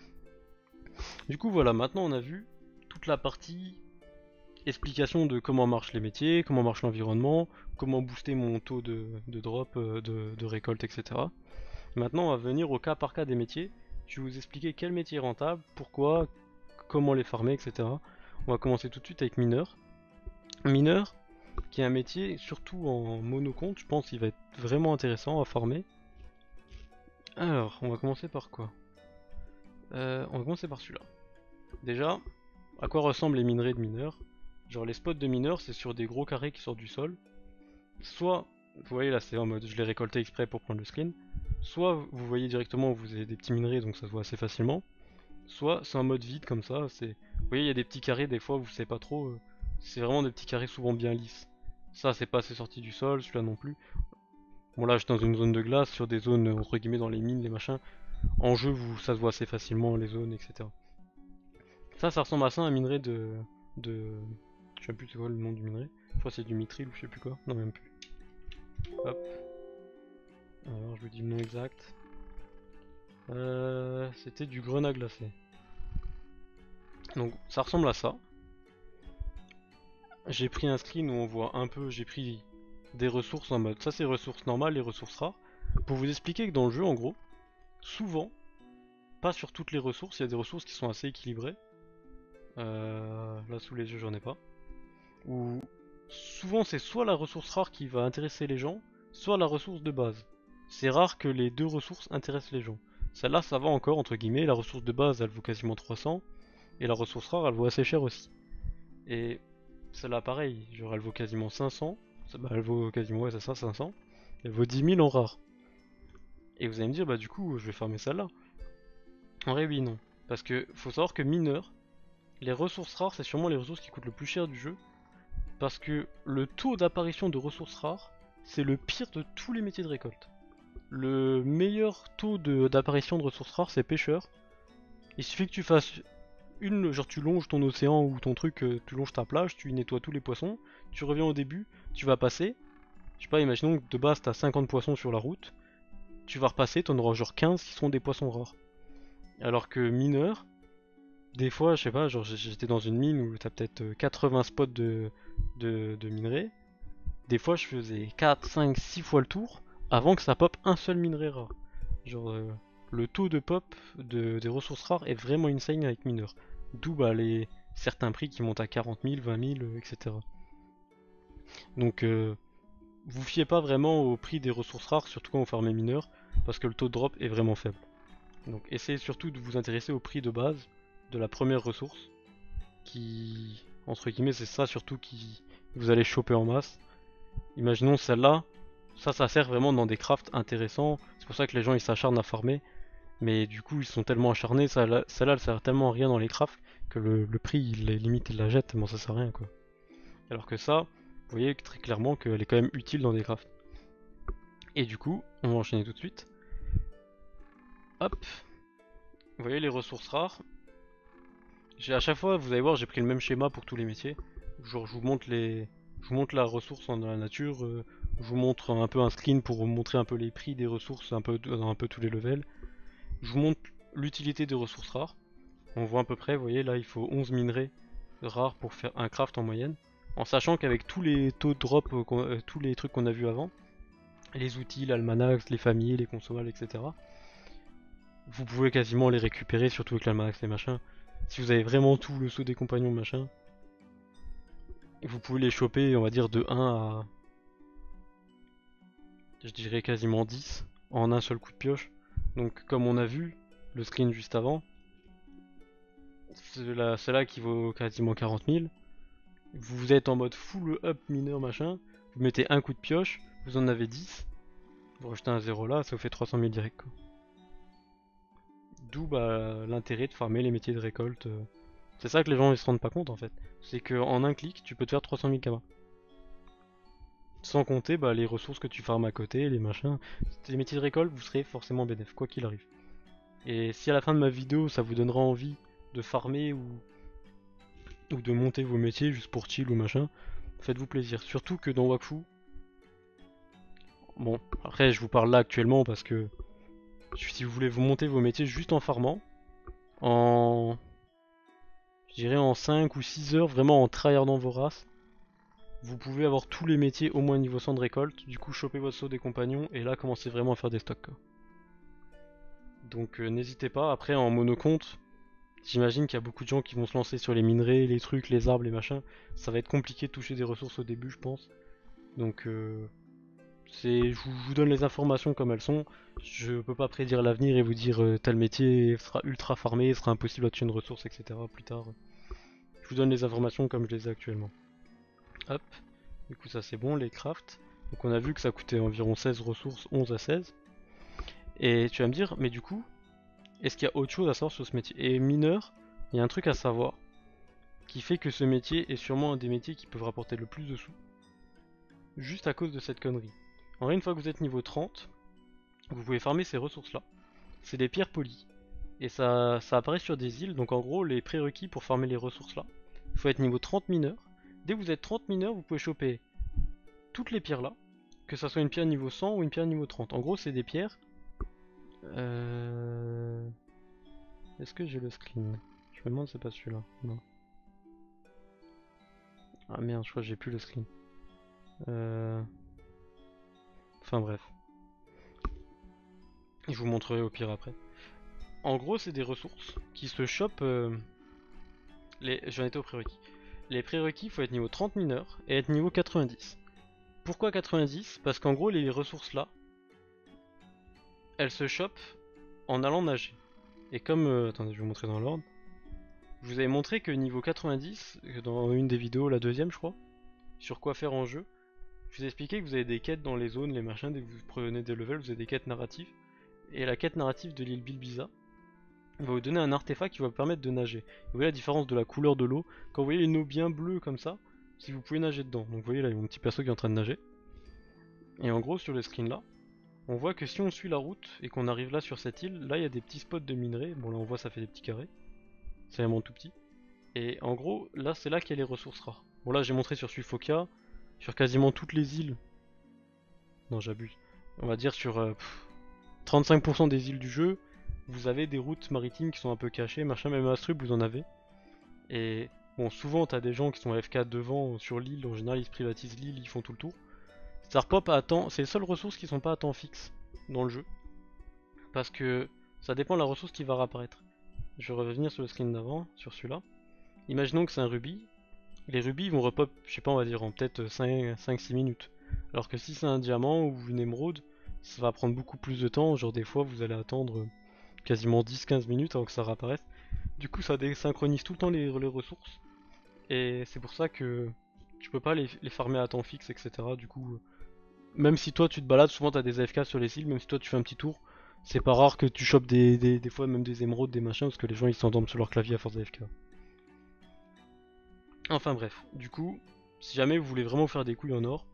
Du coup voilà, maintenant on a vu toute la partie explication de comment marchent les métiers, comment marche l'environnement, comment booster mon taux de, de drop, euh, de, de récolte, et cetera. Maintenant, on va venir au cas par cas des métiers. Je vais vous expliquer quel métier est rentable, pourquoi, comment les farmer, et cetera. On va commencer tout de suite avec mineur. Mineur, qui est un métier, surtout en monocompte, je pense qu'il va être vraiment intéressant à farmer. Alors, on va commencer par quoi euh, On va commencer par celui-là. Déjà, à quoi ressemblent les minerais de mineurs? Genre les spots de mineurs, c'est sur des gros carrés qui sortent du sol. Soit, vous voyez là c'est en mode je l'ai récolté exprès pour prendre le screen. Soit vous voyez directement vous avez des petits minerais donc ça se voit assez facilement. Soit c'est en mode vide comme ça, c'est... Vous voyez il y a des petits carrés des fois vous savez pas trop, euh, c'est vraiment des petits carrés souvent bien lisses. Ça c'est pas assez sorti du sol, celui-là non plus. Bon là je suis dans une zone de glace, sur des zones entre guillemets dans les mines, les machins. En jeu vous, ça se voit assez facilement les zones et cetera. Ça ça ressemble à ça un minerai de... de... Je sais plus c'est quoi le nom du minerai. Je crois que c'est du mithril ou je sais plus quoi, non même plus. Hop. Alors je vous dis le nom exact. Euh, C'était du grenat glacé. Donc ça ressemble à ça. J'ai pris un screen où on voit un peu, j'ai pris des ressources en mode, ça c'est ressources normales, les ressources rares. Pour vous expliquer que dans le jeu en gros, souvent, pas sur toutes les ressources, il y a des ressources qui sont assez équilibrées. Euh, là sous les yeux j'en ai pas. Ou souvent c'est soit la ressource rare qui va intéresser les gens, soit la ressource de base. C'est rare que les deux ressources intéressent les gens. Celle-là ça va encore entre guillemets, la ressource de base elle vaut quasiment trois cents, et la ressource rare elle vaut assez cher aussi. Et celle-là pareil, genre elle vaut quasiment cinq cents, bah, elle vaut quasiment, ouais c'est ça, cinq cents, elle vaut dix mille en rare. Et vous allez me dire bah du coup je vais farmer celle-là. En vrai oui non, parce que faut savoir que mineur, les ressources rares c'est sûrement les ressources qui coûtent le plus cher du jeu, parce que le taux d'apparition de ressources rares c'est le pire de tous les métiers de récolte. Le meilleur taux d'apparition de, de ressources rares c'est pêcheur. Il suffit que tu fasses une, genre tu longes ton océan ou ton truc, euh, tu longes ta plage, tu nettoies tous les poissons, tu reviens au début, tu vas passer, je sais pas, imaginons que de base t'as cinquante poissons sur la route, tu vas repasser, t'en auras genre quinze qui seront des poissons rares. Alors que mineur, des fois, je sais pas, genre j'étais dans une mine où t'as peut-être quatre-vingts spots de, de, de minerais, des fois je faisais quatre, cinq, six fois le tour avant que ça pop un seul minerai rare. Genre euh, le taux de pop de, des ressources rares est vraiment insane avec mineur. D'où bah, les certains prix qui montent à quarante mille, vingt mille, euh, et cetera. Donc euh, vous fiez pas vraiment au prix des ressources rares, surtout quand vous farmez mineur, parce que le taux de drop est vraiment faible. Donc essayez surtout de vous intéresser au prix de base de la première ressource, qui, entre guillemets, c'est ça surtout qui vous allez choper en masse. Imaginons celle-là, ça, ça sert vraiment dans des crafts intéressants, c'est pour ça que les gens ils s'acharnent à farmer, mais du coup ils sont tellement acharnés, celle-là elle sert tellement à rien dans les crafts, que le, le prix il est limite il la jette tellement ça sert à rien quoi. Alors que ça, vous voyez très clairement qu'elle est quand même utile dans des crafts. Et du coup, on va enchaîner tout de suite. Hop, vous voyez les ressources rares. J'ai à chaque fois, vous allez voir, j'ai pris le même schéma pour tous les métiers. Genre je vous montre les, je vous montre la ressource dans la nature, euh, je vous montre un peu un screen pour vous montrer un peu les prix des ressources un peu dans un peu tous les levels. Je vous montre l'utilité des ressources rares. On voit à peu près, vous voyez là il faut onze minerais rares pour faire un craft en moyenne. En sachant qu'avec tous les taux de drop, euh, euh, tous les trucs qu'on a vu avant, les outils, l'almanach, les familles, les consommables, et cetera. Vous pouvez quasiment les récupérer, surtout avec l'almanach, les machins. Si vous avez vraiment tout, le saut des compagnons, machin, vous pouvez les choper, on va dire, de un à, je dirais quasiment dix, en un seul coup de pioche. Donc comme on a vu, le screen juste avant, celle-là celle qui vaut quasiment quarante mille, vous êtes en mode full up mineur machin, vous mettez un coup de pioche, vous en avez dix, vous rajoutez un zéro là, ça vous fait trois cent mille direct quoi. D'où bah, l'intérêt de farmer les métiers de récolte. euh. C'est ça que les gens ils se rendent pas compte en fait. C'est qu'en un clic, tu peux te faire trois cent mille kamas. Sans compter bah, les ressources que tu farmes à côté, les machins. Les métiers de récolte, vous serez forcément bénéf, quoi qu'il arrive. Et si à la fin de ma vidéo, ça vous donnera envie de farmer ou, ou de monter vos métiers juste pour chill ou machin, faites-vous plaisir. Surtout que dans Wakfu, bon, après je vous parle là actuellement parce que si vous voulez vous monter vos métiers juste en farmant, en je dirais en cinq ou six heures, vraiment en tryhardant vos races, vous pouvez avoir tous les métiers au moins niveau cent de récolte, du coup choper votre saut des compagnons et là commencer vraiment à faire des stocks. Quoi. Donc euh, n'hésitez pas, après en monocompte, j'imagine qu'il y a beaucoup de gens qui vont se lancer sur les minerais, les trucs, les arbres, les machins. Ça va être compliqué de toucher des ressources au début je pense. Donc euh, c'est, je vous donne les informations comme elles sont. Je peux pas prédire l'avenir et vous dire euh, tel métier sera ultra farmé, sera impossible à tuer une ressource, et cetera plus tard. Je vous donne les informations comme je les ai actuellement. Hop, du coup ça c'est bon, les crafts. Donc on a vu que ça coûtait environ seize ressources, onze à seize. Et tu vas me dire, mais du coup, est-ce qu'il y a autre chose à savoir sur ce métier? Et mineur, il y a un truc à savoir qui fait que ce métier est sûrement un des métiers qui peuvent rapporter le plus de sous. Juste à cause de cette connerie. En vrai, une fois que vous êtes niveau trente, vous pouvez farmer ces ressources là. C'est des pierres polies. Et ça, ça apparaît sur des îles, donc en gros les prérequis pour farmer les ressources là. Il faut être niveau trente mineurs. Dès que vous êtes trente mineurs, vous pouvez choper toutes les pierres là. que ça soit une pierre niveau cent ou une pierre niveau trente. En gros, c'est des pierres. Euh... Est-ce que j'ai le screen? Je me demande, c'est pas celui-là. Non. Ah merde, je crois que j'ai plus le screen. Euh... Enfin bref. Je vous montrerai au pire après. En gros, c'est des ressources qui se chopent. Euh... Les... J'en étais aux prérequis. Les prérequis, il faut être niveau trente mineur et être niveau quatre-vingt-dix. Pourquoi quatre-vingt-dix? Parce qu'en gros, les ressources là, elles se chopent en allant nager. Et comme... Euh... Attendez, je vais vous montrer dans l'ordre. Je vous avais montré que niveau quatre-vingt-dix, dans une des vidéos, la deuxième je crois, sur quoi faire en jeu, je vous ai expliqué que vous avez des quêtes dans les zones, les machins, dès que vous prenez des levels, vous avez des quêtes narratives. Et la quête narrative de l'île Bilbiza va vous donner un artefact qui va vous permettre de nager. Vous voyez la différence de la couleur de l'eau. Quand vous voyez une eau bien bleue comme ça, si vous pouvez nager dedans. Donc vous voyez là, il y a mon petit perso qui est en train de nager. Et en gros, sur le screen là, on voit que si on suit la route et qu'on arrive là sur cette île, là il y a des petits spots de minerais. Bon là on voit ça fait des petits carrés. C'est vraiment tout petit. Et en gros, là c'est là qu'il y a les ressources rares. Bon là j'ai montré sur Sufoka, sur quasiment toutes les îles. Non j'abuse. On va dire sur euh, pff, trente-cinq pour cent des îles du jeu, vous avez des routes maritimes qui sont un peu cachées, machin, même à Strub vous en avez. Et bon souvent t'as des gens qui sont F K devant sur l'île, en général ils se privatisent l'île, ils font tout le tour. Ça repop à temps, c'est les seules ressources qui sont pas à temps fixe dans le jeu. Parce que ça dépend de la ressource qui va réapparaître. Je vais revenir sur le screen d'avant, sur celui-là. Imaginons que c'est un rubis. Les rubis vont repop, je sais pas, on va dire en peut-être cinq six minutes. Alors que si c'est un diamant ou une émeraude, ça va prendre beaucoup plus de temps. Genre des fois vous allez attendre quasiment dix quinze minutes avant que ça réapparaisse. Du coup ça désynchronise tout le temps les, les ressources. Et c'est pour ça que tu peux pas les, les farmer à temps fixe, et cetera. Du coup, même si toi tu te balades, souvent t'as des A F K sur les îles, même si toi tu fais un petit tour, c'est pas rare que tu chopes des, des, des fois même des émeraudes, des machins, parce que les gens ils s'endorment sur leur clavier à force d'A F K. Enfin bref, du coup, si jamais vous voulez vraiment vous faire des couilles en or,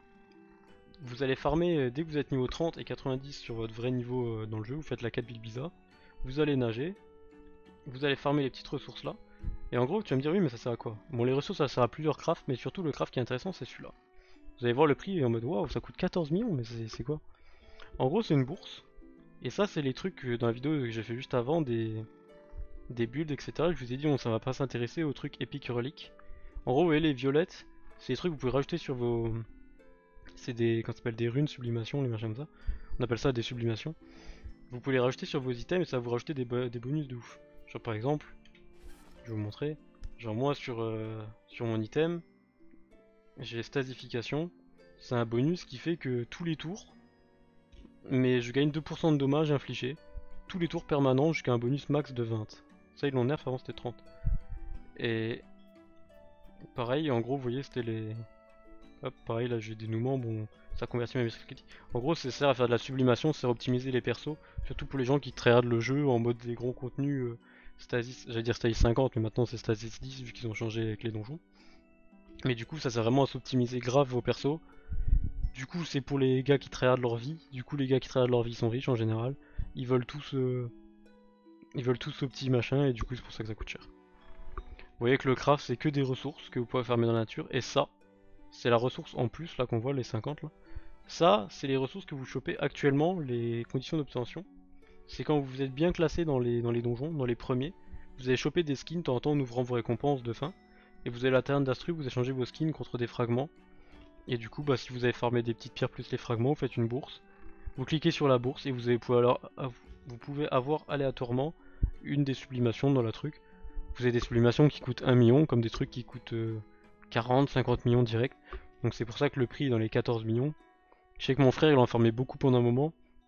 vous allez farmer euh, dès que vous êtes niveau trente et quatre-vingt-dix sur votre vrai niveau euh, dans le jeu, vous faites la quête Bilbiza, vous allez nager, vous allez farmer les petites ressources là, et en gros tu vas me dire oui mais ça sert à quoi? Bon les ressources ça sert à plusieurs crafts, mais surtout le craft qui est intéressant c'est celui-là. Vous allez voir le prix et en mode waouh ça coûte quatorze millions, mais c'est quoi? En gros c'est une bourse, et ça c'est les trucs euh, dans la vidéo que j'ai fait juste avant, des, des builds et cetera. Je vous ai dit on ça va pas s'intéresser aux trucs épiques reliques. En gros, vous voyez les violettes, c'est des trucs que vous pouvez rajouter sur vos... C'est des... Quand ça s'appelle des runes, sublimations, les machins comme ça. On appelle ça des sublimations. Vous pouvez les rajouter sur vos items et ça va vous rajouter des, bo des bonus de ouf. Genre par exemple, je vais vous montrer. Genre moi sur, euh, sur mon item, j'ai stasification. C'est un bonus qui fait que tous les tours, mais je gagne deux pour cent de dommages infligés. Tous les tours permanents jusqu'à un bonus max de vingt. Ça ils l'ont nerf, avant c'était trente. Et... Pareil, en gros, vous voyez, c'était les... Hop, pareil, là j'ai des dénouement, bon, ça convertit mes esprits critiques. En gros, c'est ça à faire de la sublimation, c'est optimiser les persos, surtout pour les gens qui tryhardent le jeu en mode des gros contenus euh, Stasis, j'allais dire Stasis cinquante, mais maintenant c'est Stasis dix vu qu'ils ont changé avec les donjons. Mais du coup, ça sert vraiment à s'optimiser grave vos persos. Du coup, c'est pour les gars qui tryhardent leur vie, du coup, les gars qui tryhardent leur vie sont riches en général. Ils veulent tous... Euh... Ils veulent tous ce petit machin, et du coup, c'est pour ça que ça coûte cher. Vous voyez que le craft c'est que des ressources que vous pouvez farmer dans la nature, et ça, c'est la ressource en plus là qu'on voit, les cinquante là. Ça, c'est les ressources que vous chopez actuellement, les conditions d'obtention. C'est quand vous êtes bien classé dans les, dans les donjons, dans les premiers, vous allez choper des skins de temps en temps en ouvrant vos récompenses de fin, et vous allez à la taverne d'Astrub, vous échangez vos skins contre des fragments, et du coup, bah, si vous avez farmé des petites pierres plus les fragments, vous faites une bourse, vous cliquez sur la bourse, et vous, allez pouvoir alors, vous pouvez avoir aléatoirement une des sublimations dans la truc. Vous avez des sublimations qui coûtent un million, comme des trucs qui coûtent euh, quarante, cinquante millions direct. Donc c'est pour ça que le prix est dans les quatorze millions. Je sais que mon frère il en farmait beaucoup pendant un moment.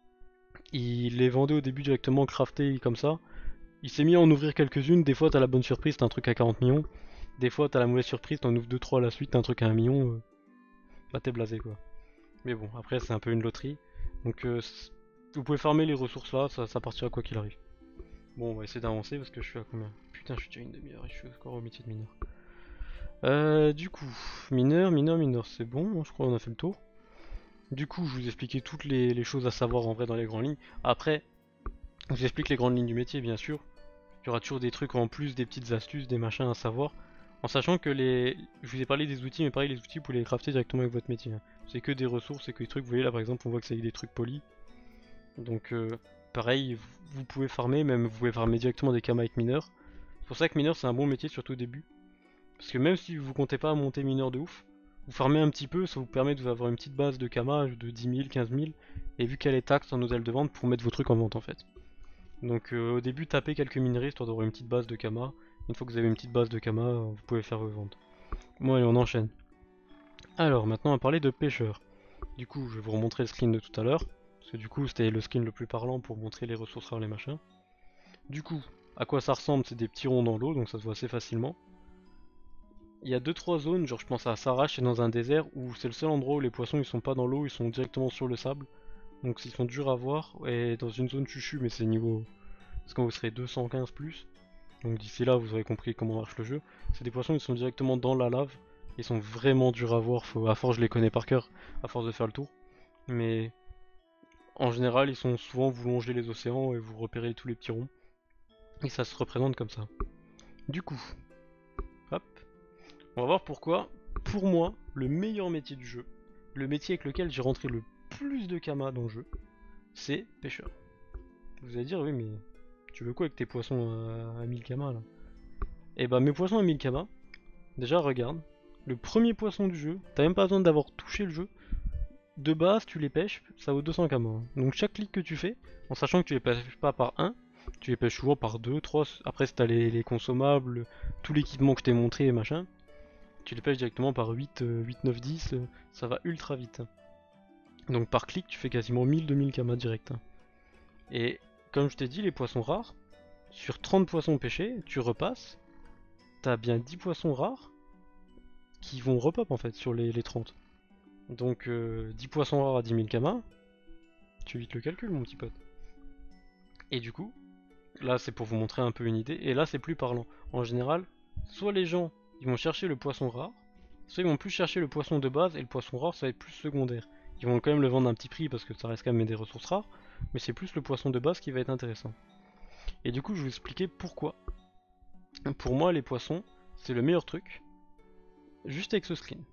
Il les vendait au début directement craftés comme ça. Il s'est mis à en ouvrir quelques-unes. Des fois t'as la bonne surprise, t'as un truc à quarante millions. Des fois t'as la mauvaise surprise, t'en ouvres deux trois à la suite, t'as un truc à un million. Euh... Bah t'es blasé quoi. Mais bon, après c'est un peu une loterie. Donc euh, vous pouvez farmer les ressources là, ça, ça partira quoi qu'il arrive. Bon, on va essayer d'avancer parce que je suis à combien? Putain, je suis déjà une demi-heure et je suis encore au métier de mineur. Euh, du coup, mineur, mineur, mineur, c'est bon, je crois qu'on a fait le tour. Du coup, je vous expliquais toutes les, les choses à savoir en vrai dans les grandes lignes. Après, je vous explique les grandes lignes du métier, bien sûr. Il y aura toujours des trucs en plus, des petites astuces, des machins à savoir. En sachant que les... Je vous ai parlé des outils, mais pareil, les outils, vous pouvez les crafter directement avec votre métier. Hein. C'est que des ressources, c'est que des trucs. Vous voyez là, par exemple, on voit que c'est des trucs polis. Donc, euh, pareil, vous pouvez farmer, même vous pouvez farmer directement des kamas avec mineurs. C'est pour ça que mineur, c'est un bon métier, surtout au début. Parce que même si vous comptez pas monter mineur de ouf, vous farmez un petit peu, ça vous permet d'avoir une petite base de kamas de dix mille, quinze mille. Et vu qu'elle est taxe en hôtel de vente pour mettre vos trucs en vente en fait. Donc euh, au début, tapez quelques minerais histoire d'avoir une petite base de kamas. Une fois que vous avez une petite base de kamas, vous pouvez faire vos ventes. Bon allez, on enchaîne. Alors maintenant on va parler de pêcheurs. Du coup, je vais vous remontrer le screen de tout à l'heure. Parce que du coup, c'était le screen le plus parlant pour montrer les ressources rares, les machins. Du coup, à quoi ça ressemble? C'est des petits ronds dans l'eau, donc ça se voit assez facilement. Il y a deux trois zones, genre je pense à Sarache, c'est dans un désert où c'est le seul endroit où les poissons ils sont pas dans l'eau, ils sont directement sur le sable. Donc ils sont durs à voir. Et dans une zone chuchu, mais c'est niveau... C'est quand vous serez deux cent quinze plus. Donc d'ici là, vous aurez compris comment marche le jeu. C'est des poissons qui sont directement dans la lave. Ils sont vraiment durs à voir, faut... à force je les connais par cœur, à force de faire le tour. Mais en général, ils sont souvent, vous longez les océans et vous repérez tous les petits ronds. Et ça se représente comme ça. Du coup, hop, on va voir pourquoi, pour moi, le meilleur métier du jeu, le métier avec lequel j'ai rentré le plus de kamas dans le jeu, c'est pêcheur. Vous allez dire, oui, mais tu veux quoi avec tes poissons à, à mille kamas là? Et bah, mes poissons à mille kamas, déjà, regarde, le premier poisson du jeu, t'as même pas besoin d'avoir touché le jeu. De base, tu les pêches, ça vaut deux cents kamas. Donc chaque clic que tu fais, en sachant que tu les pêches pas par un, tu les pêches souvent par deux, trois. Après, si t'as les, les consommables, tout l'équipement que je t'ai montré et machin, tu les pêches directement par huit, huit, neuf, dix, ça va ultra vite. Donc par clic, tu fais quasiment mille, deux mille kamas direct. Et comme je t'ai dit, les poissons rares, sur trente poissons pêchés, tu repasses, t'as bien dix poissons rares qui vont repop en fait sur les, les trente. Donc euh, dix poissons rares à dix mille kamas, tu vite le calcul mon petit pote. Et du coup, là c'est pour vous montrer un peu une idée, et là c'est plus parlant. En général, soit les gens ils vont chercher le poisson rare, soit ils vont plus chercher le poisson de base, et le poisson rare ça va être plus secondaire. Ils vont quand même le vendre à un petit prix parce que ça reste quand même des ressources rares, mais c'est plus le poisson de base qui va être intéressant. Et du coup je vais vous expliquer pourquoi. Pour moi les poissons, c'est le meilleur truc, juste avec ce screen.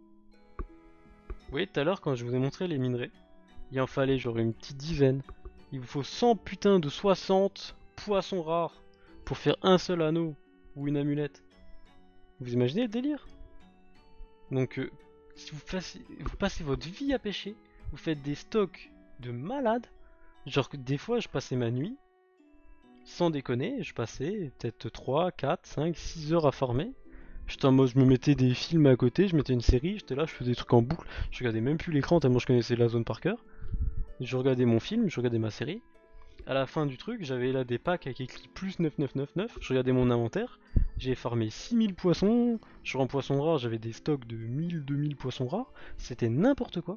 Vous voyez tout à l'heure quand je vous ai montré les minerais, il en fallait genre une petite dizaine. Il vous faut cent putain de soixante poissons rares pour faire un seul anneau ou une amulette. Vous imaginez le délire? Donc euh, si vous, passez, vous passez votre vie à pêcher, vous faites des stocks de malades. Genre que des fois je passais ma nuit, sans déconner, je passais peut-être trois, quatre, cinq, six heures à farmer. J'étais en mode, je me mettais des films à côté, je mettais une série, j'étais là, je faisais des trucs en boucle, je regardais même plus l'écran tellement je connaissais la zone par cœur. Je regardais mon film, je regardais ma série. À la fin du truc, j'avais là des packs avec écrit plus neuf neuf neuf neuf. Je regardais mon inventaire. J'ai farmé six mille poissons. Sur un poisson rare, j'avais des stocks de mille, deux mille poissons rares. C'était n'importe quoi.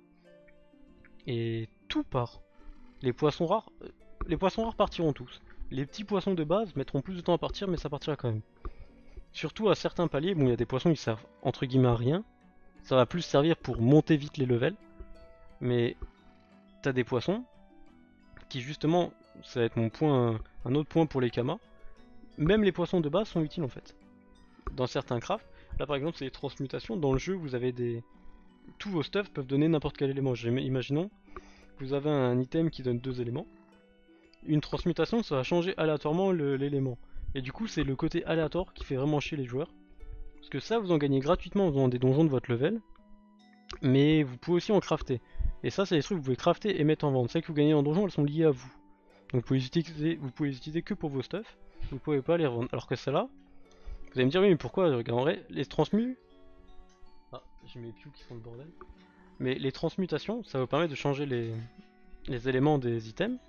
Et tout part. Les poissons rares, euh, les poissons rares partiront tous. Les petits poissons de base mettront plus de temps à partir, mais ça partira quand même. Surtout à certains paliers, bon, il y a des poissons qui servent entre guillemets à rien. Ça va plus servir pour monter vite les levels. Mais t'as des poissons qui justement, ça va être mon point, un autre point pour les kamas. Même les poissons de base sont utiles en fait. Dans certains crafts, là par exemple c'est les transmutations. Dans le jeu, vous avez des, tous vos stuffs peuvent donner n'importe quel élément. Imaginons, vous avez un item qui donne deux éléments. Une transmutation, ça va changer aléatoirement l'élément. Et du coup, c'est le côté aléatoire qui fait vraiment chier les joueurs. Parce que ça, vous en gagnez gratuitement en faisant des donjons de votre level. Mais vous pouvez aussi en crafter. Et ça, c'est des trucs que vous pouvez crafter et mettre en vente. Celles que vous gagnez en donjon, elles sont liées à vous. Donc vous pouvez les utiliser, vous pouvez les utiliser que pour vos stuffs. Vous pouvez pas les revendre. Alors que celle-là, vous allez me dire, oui, mais pourquoi? Regarderai les transmus. Ah, j'ai mes pious qui sont le bordel. Mais les transmutations, ça vous permet de changer les, les éléments des items.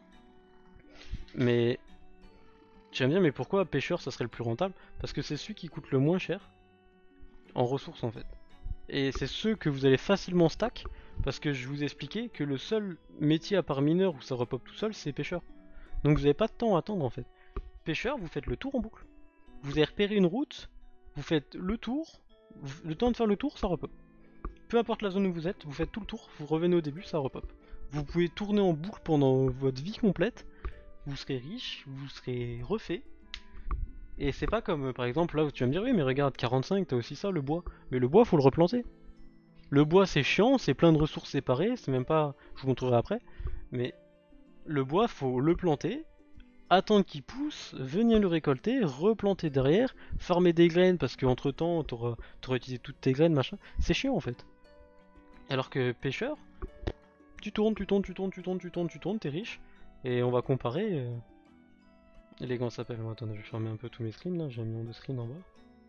Mais j'aime bien, mais pourquoi pêcheur ça serait le plus rentable? Parce que c'est celui qui coûte le moins cher en ressources en fait. Et c'est ceux que vous allez facilement stack, parce que je vous ai expliqué que le seul métier à part mineur où ça repop tout seul, c'est pêcheur. Donc vous n'avez pas de temps à attendre en fait. Pêcheur, vous faites le tour en boucle. Vous avez repéré une route, vous faites le tour, le temps de faire le tour, ça repop. Peu importe la zone où vous êtes, vous faites tout le tour, vous revenez au début, ça repop. Vous pouvez tourner en boucle pendant votre vie complète, vous serez riche, vous serez refait. Et c'est pas comme euh, par exemple là où tu vas me dire oui mais regarde quarante-cinq t'as aussi ça le bois. Mais le bois faut le replanter. Le bois c'est chiant, c'est plein de ressources séparées, c'est même pas... Je vous montrerai après. Mais le bois faut le planter, attendre qu'il pousse, venir le récolter, replanter derrière, farmer des graines parce qu'entre temps t'auras t'auras utilisé toutes tes graines machin. C'est chiant en fait. Alors que pêcheur, tu tournes, tu tournes, tu tournes, tu tournes, tu tournes, tu tournes, t'es riche. Et on va comparer... Euh... Les gants s'appellent... Attendez, je vais fermer un peu tous mes screens là, j'ai un million de screens en bas.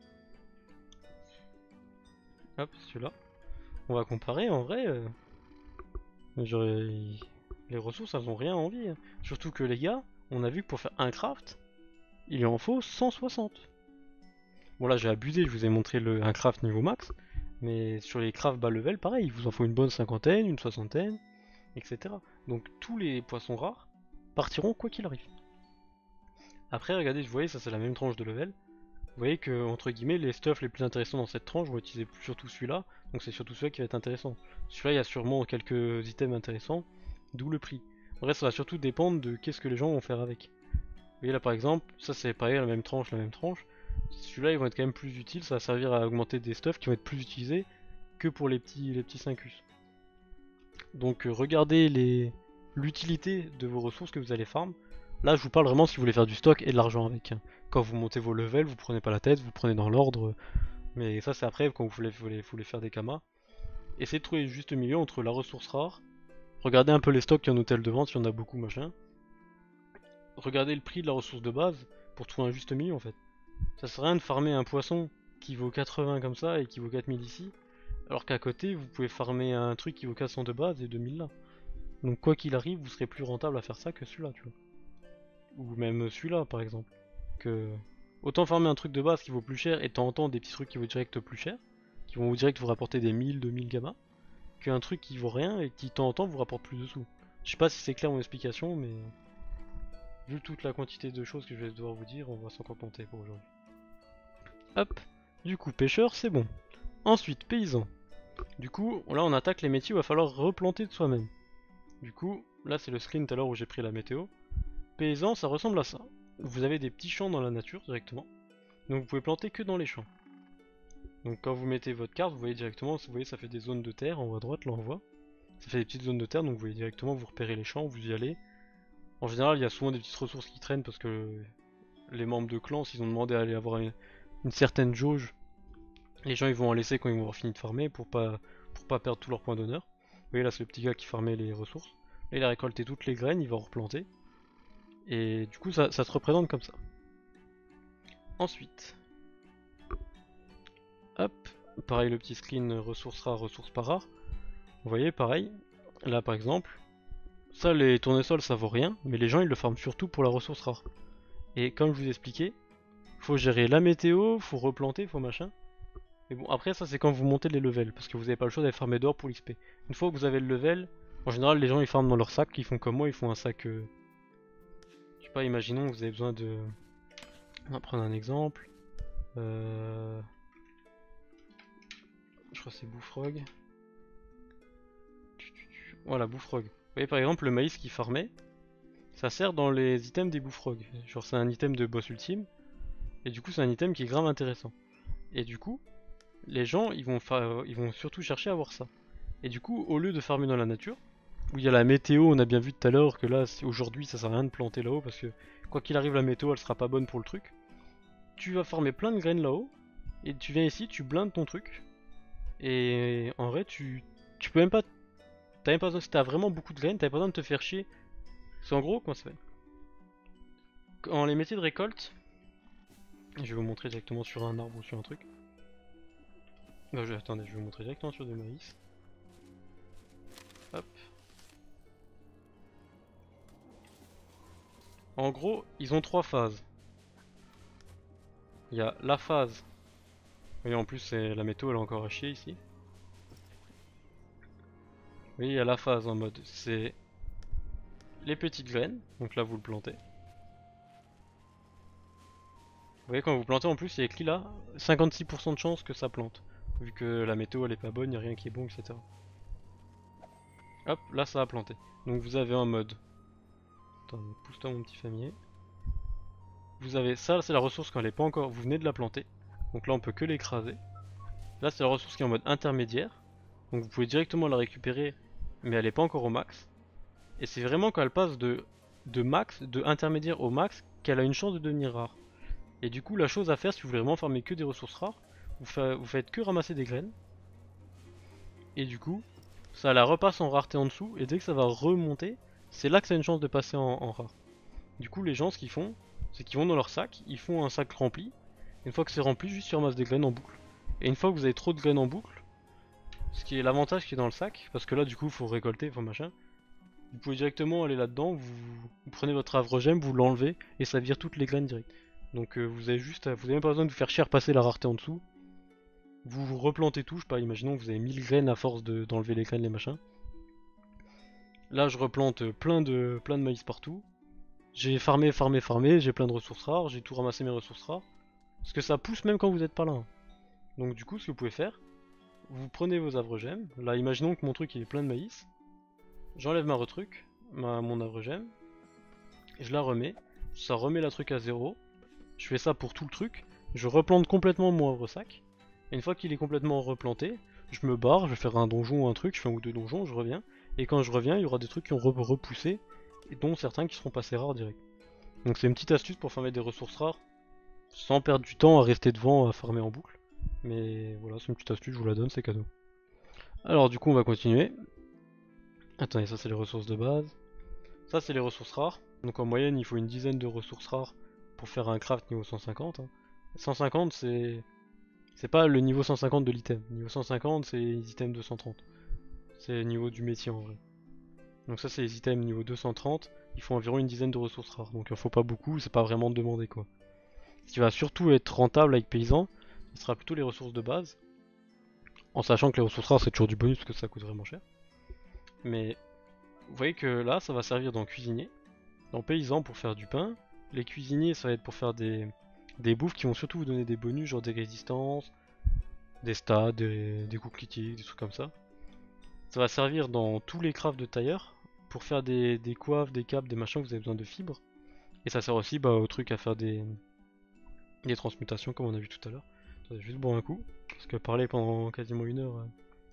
Hop, celui-là. On va comparer en vrai... Euh... Genre, les ressources elles ont rien à envier. Surtout que les gars, on a vu que pour faire un craft, il en faut cent soixante. Bon là j'ai abusé, je vous ai montré le, un craft niveau max. Mais sur les crafts bas level, pareil, il vous en faut une bonne cinquantaine, une soixantaine, et cetera. Donc tous les poissons rares partiront quoi qu'il arrive. Après regardez, vous voyez ça c'est la même tranche de level. Vous voyez que entre guillemets les stuffs les plus intéressants dans cette tranche vont utiliser surtout celui-là. Donc c'est surtout celui-là qui va être intéressant. Celui-là il y a sûrement quelques items intéressants, d'où le prix. En vrai ça va surtout dépendre de qu'est-ce que les gens vont faire avec. Vous voyez là par exemple, ça c'est pareil, la même tranche, la même tranche. Celui-là ils vont être quand même plus utiles, ça va servir à augmenter des stuffs qui vont être plus utilisés que pour les petits, les petits cinq us. Donc euh, regardez les l'utilité de vos ressources que vous allez farm. Là je vous parle vraiment si vous voulez faire du stock et de l'argent avec. Quand vous montez vos levels, vous prenez pas la tête, vous prenez dans l'ordre. Mais ça c'est après quand vous voulez, vous, voulez, vous voulez faire des kamas. Essayez de trouver le juste milieu entre la ressource rare. Regardez un peu les stocks qu'il y a en hôtel de vente, s'il y en a beaucoup machin. Regardez le prix de la ressource de base pour trouver un juste milieu en fait. Ça sert à rien de farmer un poisson qui vaut quatre-vingts comme ça et qui vaut quatre mille ici. Alors qu'à côté vous pouvez farmer un truc qui vaut quatre cents de base et deux mille là. Donc quoi qu'il arrive, vous serez plus rentable à faire ça que celui-là, tu vois. Ou même celui-là, par exemple. Que autant farmer un truc de base qui vaut plus cher et de temps en temps des petits trucs qui vaut direct plus cher, qui vont direct vous rapporter des mille, deux mille gamma, qu'un truc qui vaut rien et qui de temps en temps vous rapporte plus de sous. Je sais pas si c'est clair mon explication, mais vu toute la quantité de choses que je vais devoir vous dire, on va s'en contenter pour aujourd'hui. Hop, du coup pêcheur c'est bon. Ensuite paysan. Du coup là on attaque les métiers où il va falloir replanter de soi-même. Du coup, là c'est le screen tout à l'heure où j'ai pris la météo. Paysan, ça ressemble à ça. Vous avez des petits champs dans la nature directement. Donc vous pouvez planter que dans les champs. Donc quand vous mettez votre carte, vous voyez directement, vous voyez ça fait des zones de terre en haut à droite, là on voit. Ça fait des petites zones de terre, donc vous voyez directement, vous repérez les champs, vous y allez. En général, il y a souvent des petites ressources qui traînent parce que les membres de clan, s'ils ont demandé à aller avoir une, une certaine jauge, les gens ils vont en laisser quand ils vont avoir fini de farmer pour pas, pour pas perdre tous leurs points d'honneur. Vous voyez là c'est le petit gars qui farmait les ressources. Là il a récolté toutes les graines, il va en replanter. Et du coup ça, ça se représente comme ça. Ensuite, hop, pareil le petit screen ressources rares, ressources pas rares. Vous voyez pareil, là par exemple, ça les tournesols ça vaut rien, mais les gens ils le farment surtout pour la ressource rare. Et comme je vous expliquais, faut gérer la météo, faut replanter, faut machin. Mais bon après ça c'est quand vous montez les levels, parce que vous avez pas le choix d'aller farmer dehors pour l'X P. Une fois que vous avez le level, en général les gens ils farment dans leur sac, ils font comme moi, ils font un sac... Euh... Je sais pas, imaginons que vous avez besoin de... On va prendre un exemple. Euh... Je crois que c'est Boufrog. Voilà, Boufrog. Vous voyez par exemple le maïs qui farmait, ça sert dans les items des Boufrog. Genre c'est un item de boss ultime, et du coup c'est un item qui est grave intéressant. Et du coup, les gens ils vont, ils vont surtout chercher à avoir ça. Et du coup, au lieu de farmer dans la nature, où il y a la météo, on a bien vu tout à l'heure que là, aujourd'hui ça sert à rien de planter là-haut, parce que quoi qu'il arrive la météo elle sera pas bonne pour le truc. Tu vas farmer plein de graines là-haut, et tu viens ici, tu blindes ton truc, et en vrai tu, tu peux même pas... T'as même pas besoin, si t'as vraiment beaucoup de graines, t'as pas besoin de te faire chier. C'est en gros, comment ça fait? En les métiers de récolte, je vais vous montrer directement sur un arbre ou sur un truc. Non, je, attendez, je vais vous montrer directement sur du maïs. Hop. En gros, ils ont trois phases. Il y a la phase. Et en plus, la météo elle est encore à chier ici. Oui, il y a la phase en mode c'est les petites graines. Donc là, vous le plantez. Vous voyez, quand vous plantez en plus, il y a écrit là cinquante-six pour cent de chance que ça plante. Vu que la météo elle est pas bonne, il n'y a rien qui est bon, et cetera. Hop, là ça a planté. Donc vous avez en mode... Attendez, pousse-toi mon petit fermier. vous avez ça, c'est la ressource quand elle est pas encore, vous venez de la planter. Donc là on peut que l'écraser. Là c'est la ressource qui est en mode intermédiaire. Donc vous pouvez directement la récupérer, mais elle est pas encore au max. Et c'est vraiment quand elle passe de, de max, de intermédiaire au max, qu'elle a une chance de devenir rare. Et du coup la chose à faire si vous voulez vraiment farmer que des ressources rares, vous, fa vous faites que ramasser des graines. Et du coup, ça la repasse en rareté en dessous, et dès que ça va remonter, c'est là que ça a une chance de passer en, en rare. Du coup les gens ce qu'ils font, c'est qu'ils vont dans leur sac, ils font un sac rempli. Une fois que c'est rempli, juste ils ramassent des graines en boucle. Et une fois que vous avez trop de graines en boucle, ce qui est l'avantage qui est dans le sac, parce que là du coup il faut récolter, faut machin, vous pouvez directement aller là-dedans, vous, vous prenez votre havre-gemme, vous l'enlevez, et ça vire toutes les graines direct. Donc euh, vous avez juste, à, vous avez même pas besoin de vous faire chier passer la rareté en dessous. Vous vous replantez tout, je sais pas, imaginons que vous avez mille graines à force d'enlever de, les graines, les machins. Là je replante plein de, plein de maïs partout. J'ai farmé, farmé, farmé, j'ai plein de ressources rares, j'ai tout ramassé mes ressources rares. Parce que ça pousse même quand vous n'êtes pas là. Donc du coup ce que vous pouvez faire, vous prenez vos havre-gemmes. Là imaginons que mon truc il est plein de maïs. J'enlève ma retruc, ma, mon havre-gemme. Je la remets. Ça remet la truc à zéro. Je fais ça pour tout le truc. Je replante complètement mon havre-sac. Et une fois qu'il est complètement replanté, je me barre, je vais faire un donjon ou un truc, je fais un ou deux donjons, je reviens. Et quand je reviens, il y aura des trucs qui ont re repoussé, et dont certains qui seront passés rares direct. Donc c'est une petite astuce pour farmer des ressources rares, sans perdre du temps à rester devant à farmer en boucle. Mais voilà, c'est une petite astuce, je vous la donne, c'est cadeau. Alors du coup on va continuer. Attendez, ça c'est les ressources de base. Ça c'est les ressources rares. Donc en moyenne il faut une dizaine de ressources rares pour faire un craft niveau cent cinquante. Hein. cent cinquante c'est... C'est pas le niveau cent cinquante de l'item. Niveau cent cinquante c'est les items deux cent trente. C'est le niveau du métier en vrai. Donc ça c'est les items niveau deux cent trente. Il faut environ une dizaine de ressources rares. Donc il en faut pas beaucoup, c'est pas vraiment demandé quoi. Ce qui va surtout être rentable avec paysan, ce sera plutôt les ressources de base. En sachant que les ressources rares c'est toujours du bonus parce que ça coûte vraiment cher. Mais vous voyez que là ça va servir dans cuisinier, dans paysan pour faire du pain. Les cuisiniers ça va être pour faire des, des bouffes qui vont surtout vous donner des bonus, genre des résistances, des stats, des, des coups critiques, des trucs comme ça. Ça va servir dans tous les crafts de tailleur pour faire des, des coiffes, des capes, des machins, vous avez besoin de fibres. Et ça sert aussi bah, au truc à faire des, des transmutations comme on a vu tout à l'heure. Je vais juste boire un coup, parce que parler pendant quasiment une heure, euh,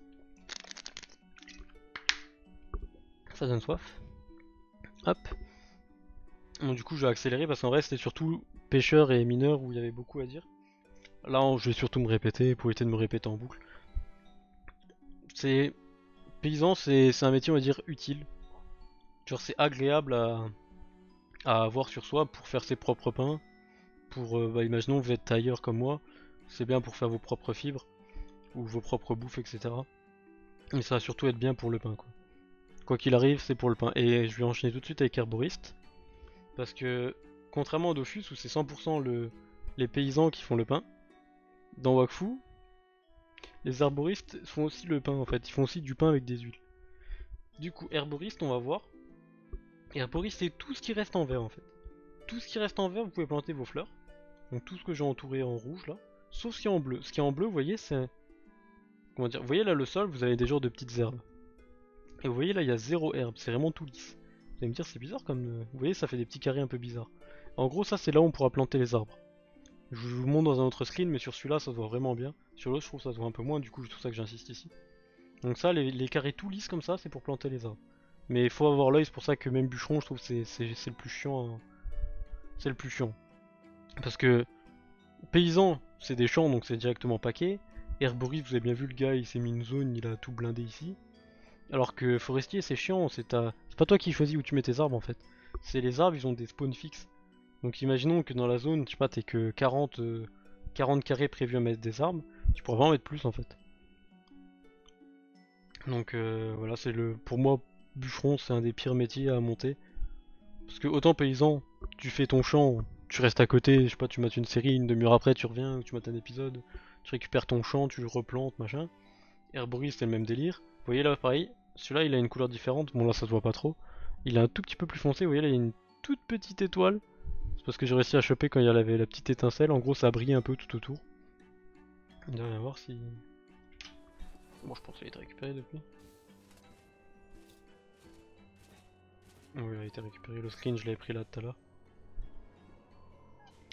ça donne soif. Hop. Bon, du coup je vais accélérer parce qu'en vrai c'était surtout pêcheur et mineur où il y avait beaucoup à dire. Là je vais surtout me répéter pour éviter de me répéter en boucle. C'est... Paysan c'est un métier on va dire utile. Genre c'est agréable à, à avoir sur soi pour faire ses propres pains. Pour, euh, bah, imaginons vous êtes tailleur comme moi, c'est bien pour faire vos propres fibres ou vos propres bouffes, et cetera. Mais ça va surtout être bien pour le pain, quoi. Quoi qu'il arrive, c'est pour le pain. Et je vais enchaîner tout de suite avec herboriste, parce que contrairement à Dofus où c'est cent pour cent le, les paysans qui font le pain, dans Wakfu, les herboristes font aussi le pain en fait. Ils font aussi du pain avec des huiles. Du coup, herboriste, on va voir. Herboriste, c'est tout ce qui reste en vert en fait. Tout ce qui reste en vert, vous pouvez planter vos fleurs. Donc tout ce que j'ai entouré en rouge là, sauf ce qui est en bleu. Ce qui est en bleu, vous voyez, c'est... Comment dire? Vous voyez là le sol, vous avez des genres de petites herbes. Et vous voyez là, il y a zéro herbe, c'est vraiment tout lisse. Vous allez me dire, c'est bizarre comme... euh, Vous voyez, ça fait des petits carrés un peu bizarres. En gros, ça c'est là où on pourra planter les arbres. Je vous montre dans un autre screen, mais sur celui-là, ça se voit vraiment bien. Sur l'autre, je trouve que ça se voit un peu moins, du coup, c'est pour ça que j'insiste ici. Donc ça, les, les carrés tout lisses comme ça, c'est pour planter les arbres. Mais il faut avoir l'œil, c'est pour ça que même bûcheron, je trouve que c'est le plus chiant. Hein. C'est le plus chiant. Parce que paysan, c'est des champs, donc c'est directement paquet. Herboriste, vous avez bien vu le gars, il s'est mis une zone, il a tout blindé ici. Alors que forestier, c'est chiant, c'est ta... pas toi qui choisis où tu mets tes arbres en fait. C'est les arbres, ils ont des spawns fixes. Donc imaginons que dans la zone, je sais pas, t'es que quarante, euh, quarante carrés prévus à mettre des arbres, tu pourras pas en mettre plus en fait. Donc euh, voilà, c'est le, pour moi, bûcheron, c'est un des pires métiers à monter. Parce que autant paysan, tu fais ton champ, tu restes à côté, je sais pas, tu mates une série, une demi-heure après tu reviens, tu mates un épisode, tu récupères ton champ, tu le replantes, machin. Herboriste, c'est le même délire. Vous voyez là, pareil, celui-là il a une couleur différente, bon là ça se voit pas trop. Il est un tout petit peu plus foncé, vous voyez là il y a une toute petite étoile. C'est parce que j'ai réussi à choper quand il y avait la petite étincelle, en gros ça brille un peu tout autour. On va voir si... Bon je pense qu'il a été récupéré depuis. Oui, il a été récupéré, le screen je l'avais pris là tout à l'heure.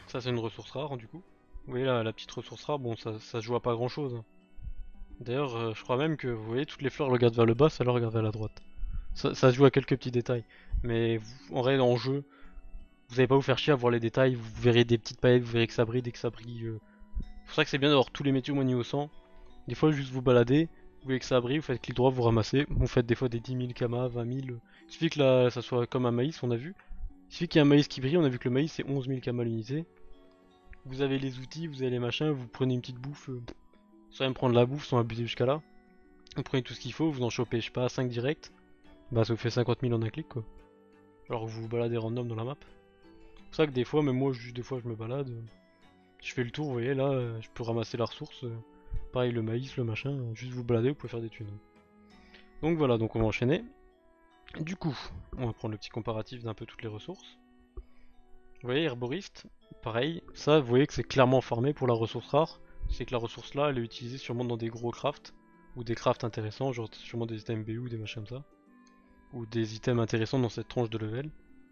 Ça c'est une ressource rare du coup. Vous voyez là, la petite ressource rare, bon ça, ça se joue à pas grand chose. D'ailleurs, euh, je crois même que vous voyez, toutes les fleurs regardent vers le bas, ça leur regarde vers la droite. Ça, ça se joue à quelques petits détails. Mais vous, en vrai, en jeu, vous allez pas vous faire chier à voir les détails, vous verrez des petites paillettes, vous verrez que ça brille dès que ça brille. euh. C'est pour ça que c'est bien d'avoir tous les métiers au moins niveau cent. Des fois, juste vous balader, vous voyez que ça brille, vous faites clic droit, vous ramassez. Vous faites des fois des dix mille kamas, vingt mille. Il suffit que là, ça soit comme un maïs, on a vu. Il suffit qu'il y ait un maïs qui brille, on a vu que le maïs c'est onze mille kamas l'unité. Vous avez les outils, vous avez les machins, vous prenez une petite bouffe, euh, sans même prendre la bouffe, sans abuser jusqu'à là. Vous prenez tout ce qu'il faut, vous en chopez, je sais pas, cinq direct. Bah ça vous fait cinquante mille en un clic quoi. Alors que vous vous baladez random dans la map. C'est pour ça que des fois, même moi, juste des fois je me balade. euh, Je fais le tour, vous voyez là, euh, je peux ramasser la ressource. euh, Pareil le maïs, le machin, euh, juste vous balader, vous pouvez faire des thunes. Donc voilà, donc on va enchaîner. Du coup, on va prendre le petit comparatif d'un peu toutes les ressources. Vous voyez, herboriste, pareil, ça vous voyez que c'est clairement farmé pour la ressource rare. C'est que la ressource là, elle est utilisée sûrement dans des gros crafts. Ou des crafts intéressants, genre sûrement des items B U, des machins comme ça. Ou des items intéressants dans cette tranche de level.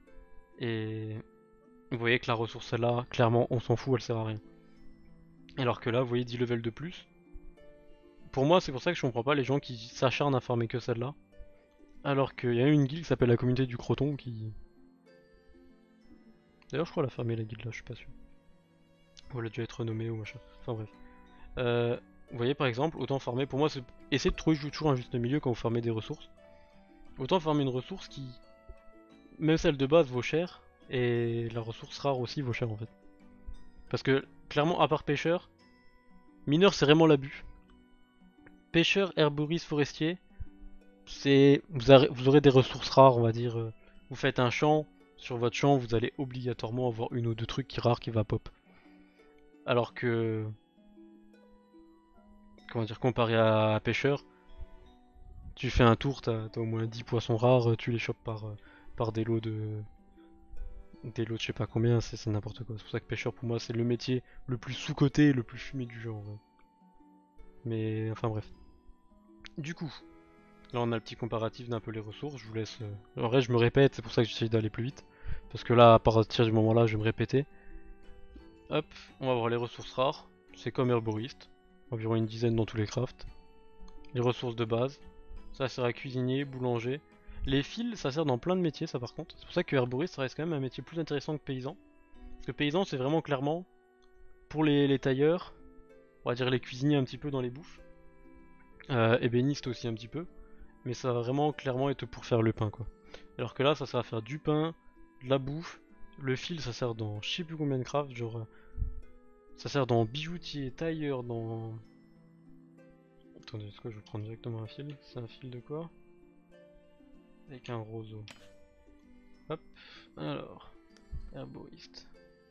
Et vous voyez que la ressource là, clairement on s'en fout, elle sert à rien. Alors que là, vous voyez dix levels de plus. Pour moi, c'est pour ça que je comprends pas les gens qui s'acharnent à farmer que celle-là. Alors qu'il y a une guilde qui s'appelle la communauté du Croton qui... D'ailleurs, je crois la fermer la guilde là, je suis pas sûr. Ou elle a dû être renommée ou machin. Enfin bref. Euh, vous voyez par exemple, autant farmer, pour moi, c'est essayer de trouver toujours un juste milieu quand vous farmez des ressources. Autant farmer une ressource qui, même celle de base, vaut cher, et la ressource rare aussi vaut cher en fait. Parce que, clairement, à part pêcheur, mineur c'est vraiment l'abus. Pêcheur, herboriste, forestier, c'est vous, vous aurez des ressources rares, on va dire. euh, Vous faites un champ, sur votre champ, vous allez obligatoirement avoir une ou deux trucs qui rares qui va pop. Alors que, comment dire, comparé à, à pêcheur, tu fais un tour, t'as as au moins dix poissons rares, tu les chopes par, euh, par des lots de, des lots de je sais pas combien, c'est n'importe quoi. C'est pour ça que pêcheur pour moi c'est le métier le plus sous-coté et le plus fumé du genre. Ouais. Mais enfin bref. Du coup, là on a le petit comparatif d'un peu les ressources, je vous laisse... Euh... En vrai je me répète, c'est pour ça que j'essaie d'aller plus vite. Parce que là, à partir du moment là, je vais me répéter. Hop, on va voir les ressources rares. C'est comme herboriste. Environ une dizaine dans tous les crafts. Les ressources de base. Ça sert à cuisinier, boulanger. Les fils, ça sert dans plein de métiers ça par contre. C'est pour ça que herboriste ça reste quand même un métier plus intéressant que paysan. Parce que paysan c'est vraiment clairement pour les, les tailleurs, on va dire les cuisiniers un petit peu dans les bouffes. Euh, ébéniste aussi un petit peu. Mais ça va vraiment clairement être pour faire le pain quoi. Alors que là ça sert à faire du pain, de la bouffe. Le fil ça sert dans je sais plus combien de crafts, genre... euh, Ça sert dans bijoutier, tailleur, dans... Attendez, est-ce que je vais prendre directement un fil? C'est un fil de quoi? Avec un roseau. Hop, alors... Herboriste.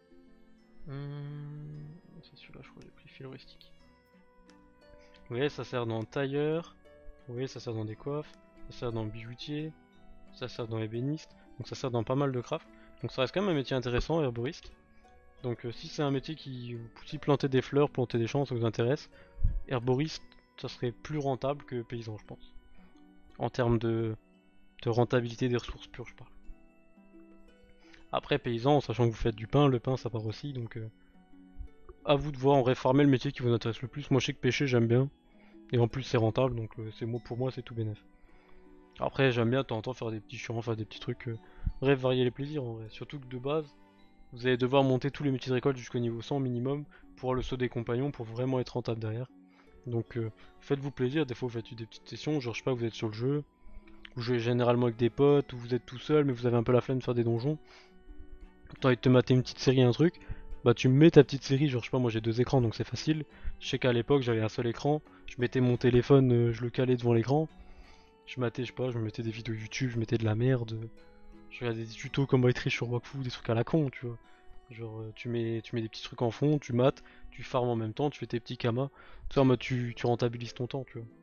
Hum, c'est celui-là, je crois que j'ai pris fil rustique. Vous voyez, ça sert dans tailleur. Vous voyez, ça sert dans des coiffes. Ça sert dans bijoutier. Ça sert dans ébéniste. Donc ça sert dans pas mal de crafts. Donc ça reste quand même un métier intéressant, herboriste. Donc euh, si c'est un métier qui... Si planter des fleurs, planter des champs, ça vous intéresse, herboriste, ça serait plus rentable que paysan, je pense. En termes de, de rentabilité des ressources pures, je parle. Après, paysan, en sachant que vous faites du pain, le pain ça part aussi, donc... Euh, à vous de voir, en vrai, farmer le métier qui vous intéresse le plus. Moi je sais que pêcher j'aime bien. Et en plus c'est rentable, donc euh, c'est moi pour moi c'est tout bénef. Après j'aime bien de temps en temps faire des petits champs, faire des petits trucs. Euh, bref, varier les plaisirs en vrai. Surtout que de base, vous allez devoir monter tous les métiers de récolte jusqu'au niveau cent minimum pour avoir le saut des compagnons pour vraiment être rentable derrière. Donc euh, faites-vous plaisir, des fois vous faites des petites sessions, genre je sais pas, vous êtes sur le jeu, vous jouez généralement avec des potes, ou vous êtes tout seul mais vous avez un peu la flemme de faire des donjons. T'as envie de te mater une petite série, un truc, bah tu mets ta petite série, genre je sais pas, moi j'ai deux écrans donc c'est facile. Je sais qu'à l'époque j'avais un seul écran, je mettais mon téléphone, euh, je le calais devant l'écran, je matais, je sais pas, je me mettais des vidéos YouTube, je mettais de la merde, je regardais des tutos comment être riche sur Wakfu, des trucs à la con, tu vois. Genre euh, tu mets, tu mets des petits trucs en fond, tu mates, tu farmes en même temps, tu fais tes petits kamas, tu vois, tu, tu rentabilises ton temps, tu vois.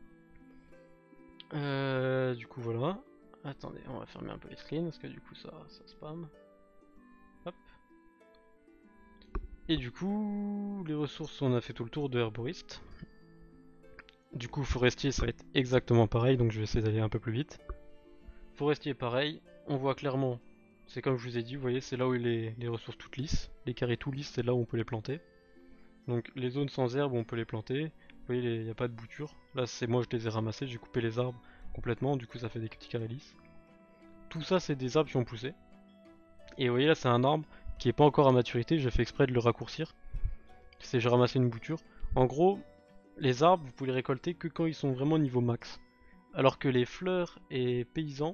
Euh, du coup voilà. Attendez, on va fermer un peu les screens parce que du coup ça, ça spam. Hop. Et du coup, les ressources, on a fait tout le tour de herboriste. Du coup, forestier, ça va être exactement pareil, donc je vais essayer d'aller un peu plus vite. Forestier, pareil, on voit clairement, C'est comme je vous ai dit, vous voyez, c'est là où les, les ressources toutes lisses. Les carrés tout lisses, c'est là où on peut les planter. Donc les zones sans herbe, on peut les planter. Vous voyez, il n'y a pas de bouture. Là, c'est moi, je les ai ramassés, j'ai coupé les arbres complètement, du coup ça fait des petits carrés lisses. Tout ça, c'est des arbres qui ont poussé. Et vous voyez, là, c'est un arbre qui est pas encore à maturité, j'ai fait exprès de le raccourcir. C'est j'ai ramassé une bouture. En gros, les arbres, vous pouvez les récolter que quand ils sont vraiment niveau max. Alors que les fleurs et paysans,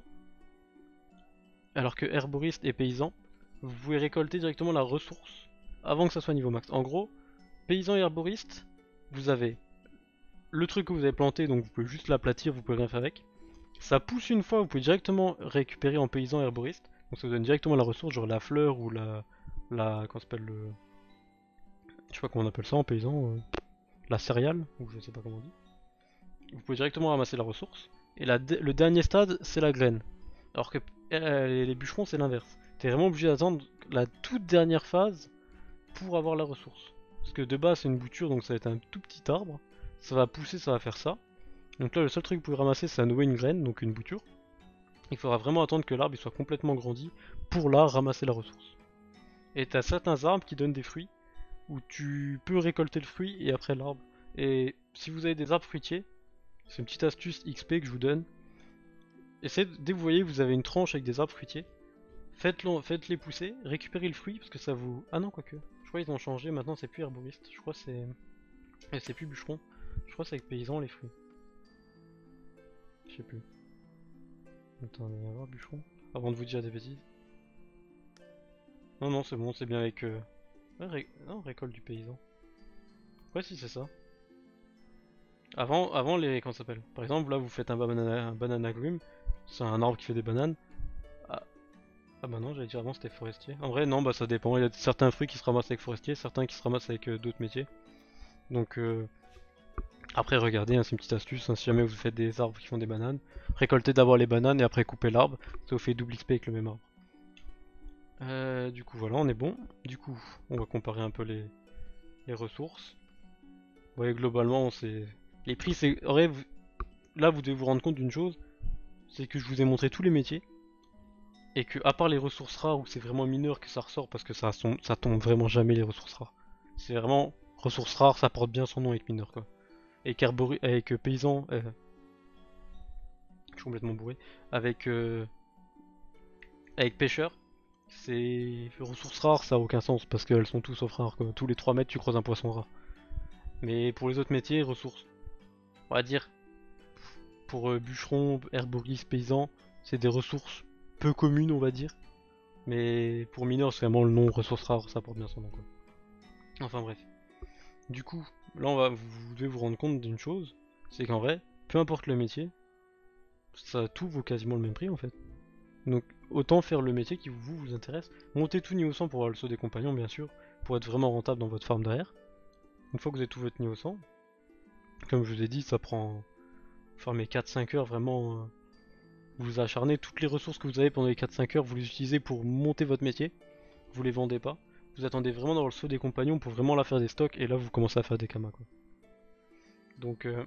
alors que herboristes et paysans, vous pouvez récolter directement la ressource avant que ça soit niveau max. En gros, paysans et herboristes, vous avez le truc que vous avez planté, donc vous pouvez juste l'aplatir, vous pouvez rien faire avec. Ça pousse une fois, vous pouvez directement récupérer en paysan et herboriste. Donc ça vous donne directement la ressource, genre la fleur ou la... la comment s'appelle le... Je sais pas comment on appelle ça en paysan. Euh, la céréale, ou je sais pas comment on dit. Vous pouvez directement ramasser la ressource. Et la, le dernier stade, c'est la graine. Alors que euh, les, les bûcherons, c'est l'inverse. T'es vraiment obligé d'attendre la toute dernière phase pour avoir la ressource. Parce que de base, c'est une bouture, donc ça va être un tout petit arbre. Ça va pousser, ça va faire ça. Donc là, le seul truc que vous pouvez ramasser, c'est à nouveau une graine, donc une bouture. Il faudra vraiment attendre que l'arbre soit complètement grandi pour là ramasser la ressource. Et t'as certains arbres qui donnent des fruits, où tu peux récolter le fruit et après l'arbre. Et si vous avez des arbres fruitiers, c'est une petite astuce X P que je vous donne. Essayez, dès que vous voyez que vous avez une tranche avec des arbres fruitiers, faites-les faites pousser, récupérez le fruit, parce que ça vous... Ah non, quoique. Je crois qu'ils ont changé, maintenant c'est plus herboriste. Je crois que c'est... Et c'est plus bûcheron. Je crois que c'est avec paysan les fruits. Je sais plus. Attendez, on va voir bûcheron. Avant de vous dire des bêtises. Non, non, c'est bon, c'est bien avec... Euh... Ouais, ré... Non, récolte du paysan. Ouais, si, c'est ça. Avant, avant les... Comment ça s'appelle? Par exemple, là, vous faites un banana, un banana agrume. C'est un arbre qui fait des bananes. Ah, ah bah non, j'allais dire avant, c'était forestier. En vrai, non, bah ça dépend. Il y a certains fruits qui se ramassent avec forestier, certains qui se ramassent avec euh, d'autres métiers. Donc, euh... après, regardez, hein, c'est une petite astuce. Hein, si jamais vous faites des arbres qui font des bananes, récoltez d'abord les bananes et après coupez l'arbre. Ça vous fait double X P avec le même arbre. Euh, du coup, voilà, on est bon. Du coup, on va comparer un peu les, les ressources. Vous voyez, globalement, c'est... Les prix, c'est... En vrai, vous... là, vous devez vous rendre compte d'une chose. C'est que je vous ai montré tous les métiers. Et que, à part les ressources rares, où c'est vraiment mineur que ça ressort, parce que ça, son... ça tombe vraiment jamais les ressources rares. C'est vraiment... Ressources rares, ça porte bien son nom avec mineur, quoi. Et qu'arbori... avec euh, paysan... Euh... Je suis complètement bourré. Avec... Euh... Avec pêcheur. C'est ressources rares, ça a aucun sens parce qu'elles sont tous sauf rares. Quoi. Tous les trois mètres, tu croises un poisson rare. Mais pour les autres métiers, ressources, on va dire, pour euh, bûcheron, herboriste, paysan, c'est des ressources peu communes, on va dire. Mais pour mineur, c'est vraiment le nom ressources rares, ça porte bien son nom. Quoi. Enfin bref. Du coup, là, on va, vous devez vous rendre compte d'une chose, c'est qu'en vrai, peu importe le métier, ça tout vaut quasiment le même prix en fait. Donc autant faire le métier qui vous, vous intéresse. Montez tout niveau cent pour avoir le saut des compagnons bien sûr, pour être vraiment rentable dans votre farm derrière. Une fois que vous avez tout votre niveau cent, comme je vous ai dit, ça prend farmer quatre cinq heures vraiment. Euh, vous vous acharnez, toutes les ressources que vous avez pendant les quatre cinq heures, vous les utilisez pour monter votre métier. Vous les vendez pas. Vous attendez vraiment dans le saut des compagnons pour vraiment la faire des stocks et là vous commencez à faire des kamas quoi. Donc euh,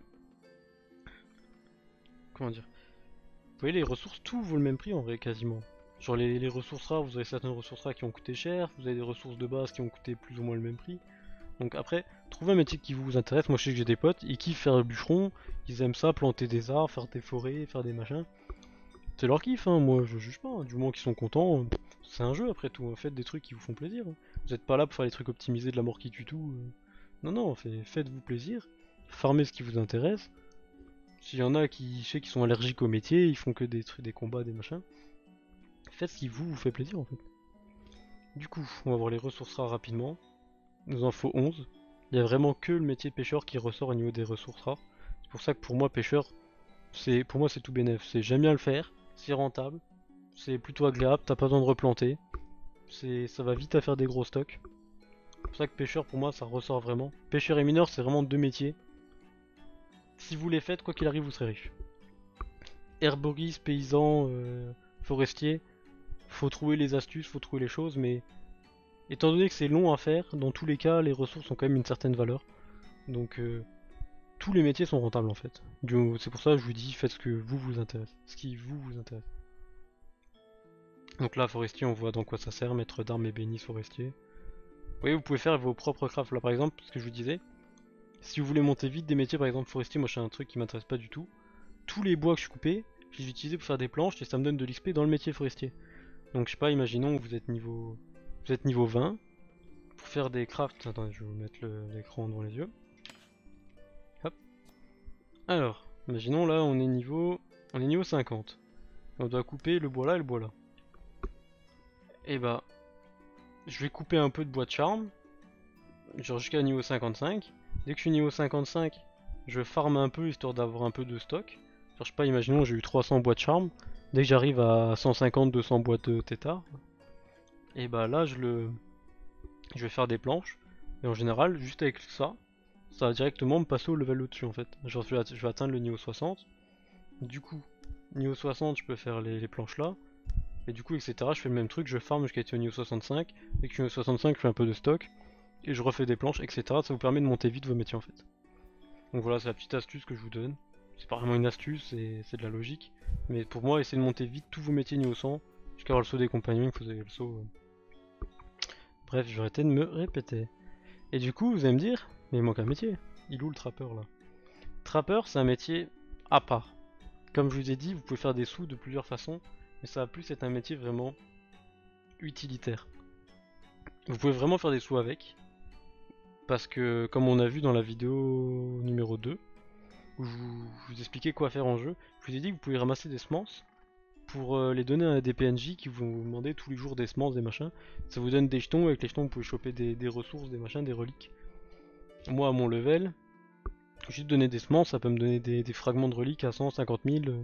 comment dire. Vous voyez les ressources, tout vaut le même prix en vrai quasiment. Genre les, les ressources rares, vous avez certaines ressources rares qui ont coûté cher, vous avez des ressources de base qui ont coûté plus ou moins le même prix. Donc après, trouvez un métier qui vous intéresse. Moi je sais que j'ai des potes, ils kiffent faire le bûcheron, ils aiment ça, planter des arbres, faire des forêts, faire des machins. C'est leur kiff, hein, moi je juge pas, hein. Du moment qu'ils sont contents, c'est un jeu après tout, hein. Faites des trucs qui vous font plaisir. Hein. Vous êtes pas là pour faire des trucs optimisés de la mort qui tue tout. Euh. Non, non, faites-vous plaisir, farmez ce qui vous intéresse. S'il y en a qui, je sais, qui sont allergiques au métier, ils font que des trucs, des combats, des machins. Faites ce qui vous, vous fait plaisir en fait. Du coup, on va voir les ressources rares rapidement. Il nous en faut onze. Il y a vraiment que le métier de pêcheur qui ressort au niveau des ressources rares. C'est pour ça que pour moi, pêcheur, c'est pour moi c'est tout bénef. C'est j'aime bien le faire, c'est rentable, c'est plutôt agréable, t'as pas besoin de replanter. C'est, ça va vite à faire des gros stocks. C'est pour ça que pêcheur pour moi ça ressort vraiment. Pêcheur et mineur c'est vraiment deux métiers. Si vous les faites, quoi qu'il arrive, vous serez riche. Herboriste, paysan, euh, forestier, faut trouver les astuces, faut trouver les choses, mais étant donné que c'est long à faire, dans tous les cas, les ressources ont quand même une certaine valeur. Donc euh, tous les métiers sont rentables en fait. C'est pour ça que je vous dis, faites ce que vous vous intéresse, ce qui vous vous intéresse. Donc là, forestier, on voit dans quoi ça sert, maître d'armes et bénis forestier. Vous voyez, vous pouvez faire vos propres crafts. Là par exemple, ce que je vous disais, si vous voulez monter vite des métiers, par exemple forestier, moi je fais un truc qui m'intéresse pas du tout. Tous les bois que je coupais, je les utilisais pour faire des planches et ça me donne de l'X P dans le métier forestier. Donc je sais pas, imaginons que vous êtes niveau, vous êtes niveau vingt. Pour faire des crafts, attendez, je vais vous mettre l'écran devant les yeux. Hop. Alors, imaginons là, on est niveau, on est niveau cinquante. On doit couper le bois là et le bois là. Et bah, je vais couper un peu de bois de charme, genre jusqu'à niveau cinquante-cinq. Dès que je suis niveau cinquante-cinq, je farm un peu histoire d'avoir un peu de stock. Genre, je sais pas, imaginons j'ai eu trois cents bois de charme. Dès que j'arrive à cent cinquante deux cents bois de tétard, et bah là je le, je vais faire des planches. Et en général, juste avec ça, ça va directement me passer au level au-dessus en fait. Genre je vais, je vais atteindre le niveau soixante. Du coup, niveau soixante, je peux faire les, les planches là. Et du coup, et cetera. Je fais le même truc, je farm jusqu'à être au niveau soixante-cinq. Dès que je suis au niveau soixante-cinq, je fais un peu de stock. Et je refais des planches, et cetera. Ça vous permet de monter vite vos métiers en fait. Donc voilà, c'est la petite astuce que je vous donne. C'est pas vraiment une astuce, c'est de la logique. Mais pour moi, essayez de monter vite tous vos métiers niveau cent. Jusqu'à avoir le saut des compagnons, il faut le saut. euh. Bref, je vais arrêter de me répéter. Et du coup, vous allez me dire, mais il manque un métier. Il est où le trappeur là? Trappeur, c'est un métier à part. Comme je vous ai dit, vous pouvez faire des sous de plusieurs façons, mais ça va plus être un métier vraiment utilitaire. Vous pouvez vraiment faire des sous avec, parce que comme on a vu dans la vidéo numéro deux, où je vous, je vous expliquais quoi faire en jeu, je vous ai dit que vous pouvez ramasser des semences pour euh, les donner à des P N J qui vont vous demander tous les jours des semences, des machins. Ça vous donne des jetons, avec les jetons vous pouvez choper des, des ressources, des machins, des reliques. Moi à mon level, juste donner des semences, ça peut me donner des, des fragments de reliques à cent cinquante mille, euh,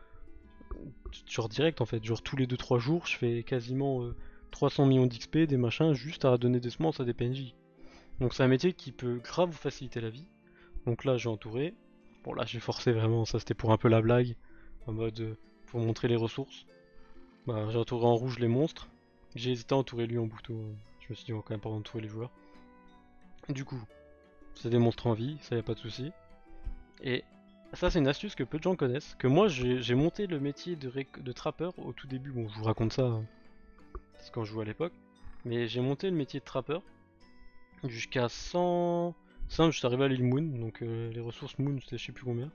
genre direct en fait, genre tous les deux trois jours je fais quasiment euh, trois cents millions d'X P, des machins, juste à donner des semences à des P N J. Donc c'est un métier qui peut grave vous faciliter la vie. Donc là j'ai entouré, bon là j'ai forcé vraiment, ça c'était pour un peu la blague, en mode euh, pour montrer les ressources. Bah j'ai entouré en rouge les monstres, j'ai hésité à entourer lui en bouton, je me suis dit on va quand même pas entourer les joueurs. Du coup, c'est des monstres en vie, ça y a pas de souci. Et ça c'est une astuce que peu de gens connaissent, que moi j'ai monté le métier de, de trappeur au tout début, bon je vous raconte ça, hein. C'est quand je jouais à l'époque, mais j'ai monté le métier de trappeur jusqu'à cent... Simple, je suis arrivé à l'île Moon, donc euh, les ressources Moon c'était je sais plus combien.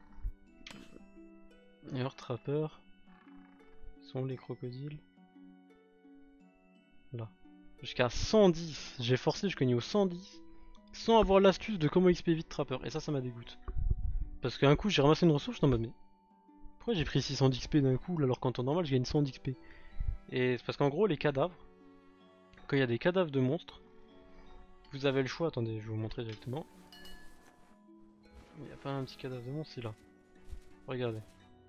D'ailleurs trappeur, sont les crocodiles. Là. Jusqu'à cent dix, j'ai forcé jusqu'au niveau cent dix, sans avoir l'astuce de comment X P vite trappeur, et ça ça m'a dégoûté. Parce qu'un coup j'ai ramassé une ressource, je t'en mode mais pourquoi j'ai pris six cents d'X P d'un coup alors qu'en temps normal je gagne cent d'X P. Et c'est parce qu'en gros les cadavres, quand il y a des cadavres de monstres, vous avez le choix, attendez je vais vous montrer directement. Il n'y a pas un petit cadavre de monstre, c'est là. Regardez.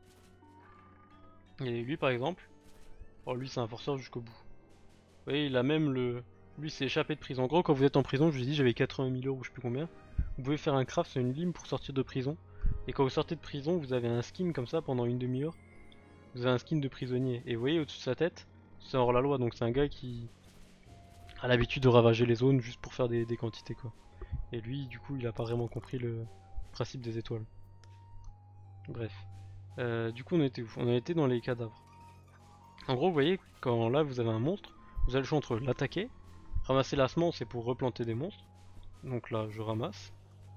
Et lui par exemple, oh lui c'est un forceur jusqu'au bout. Vous voyez il a même le... Lui s'est échappé de prison. En gros quand vous êtes en prison, je vous ai dit j'avais quatre-vingt mille euros ou je sais plus combien. Vous pouvez faire un craft sur une lime pour sortir de prison. Et quand vous sortez de prison, vous avez un skin comme ça pendant une demi-heure. Vous avez un skin de prisonnier. Et vous voyez au-dessus de sa tête, c'est hors la loi, donc c'est un gars qui a l'habitude de ravager les zones juste pour faire des, des quantités quoi. Et lui du coup il a pas vraiment compris le principe des étoiles. Bref. Euh, du coup on était où? On a été dans les cadavres. En gros vous voyez quand là vous avez un monstre, vous avez le choix entre l'attaquer, ramasser la semence c'est pour replanter des monstres. Donc là je ramasse.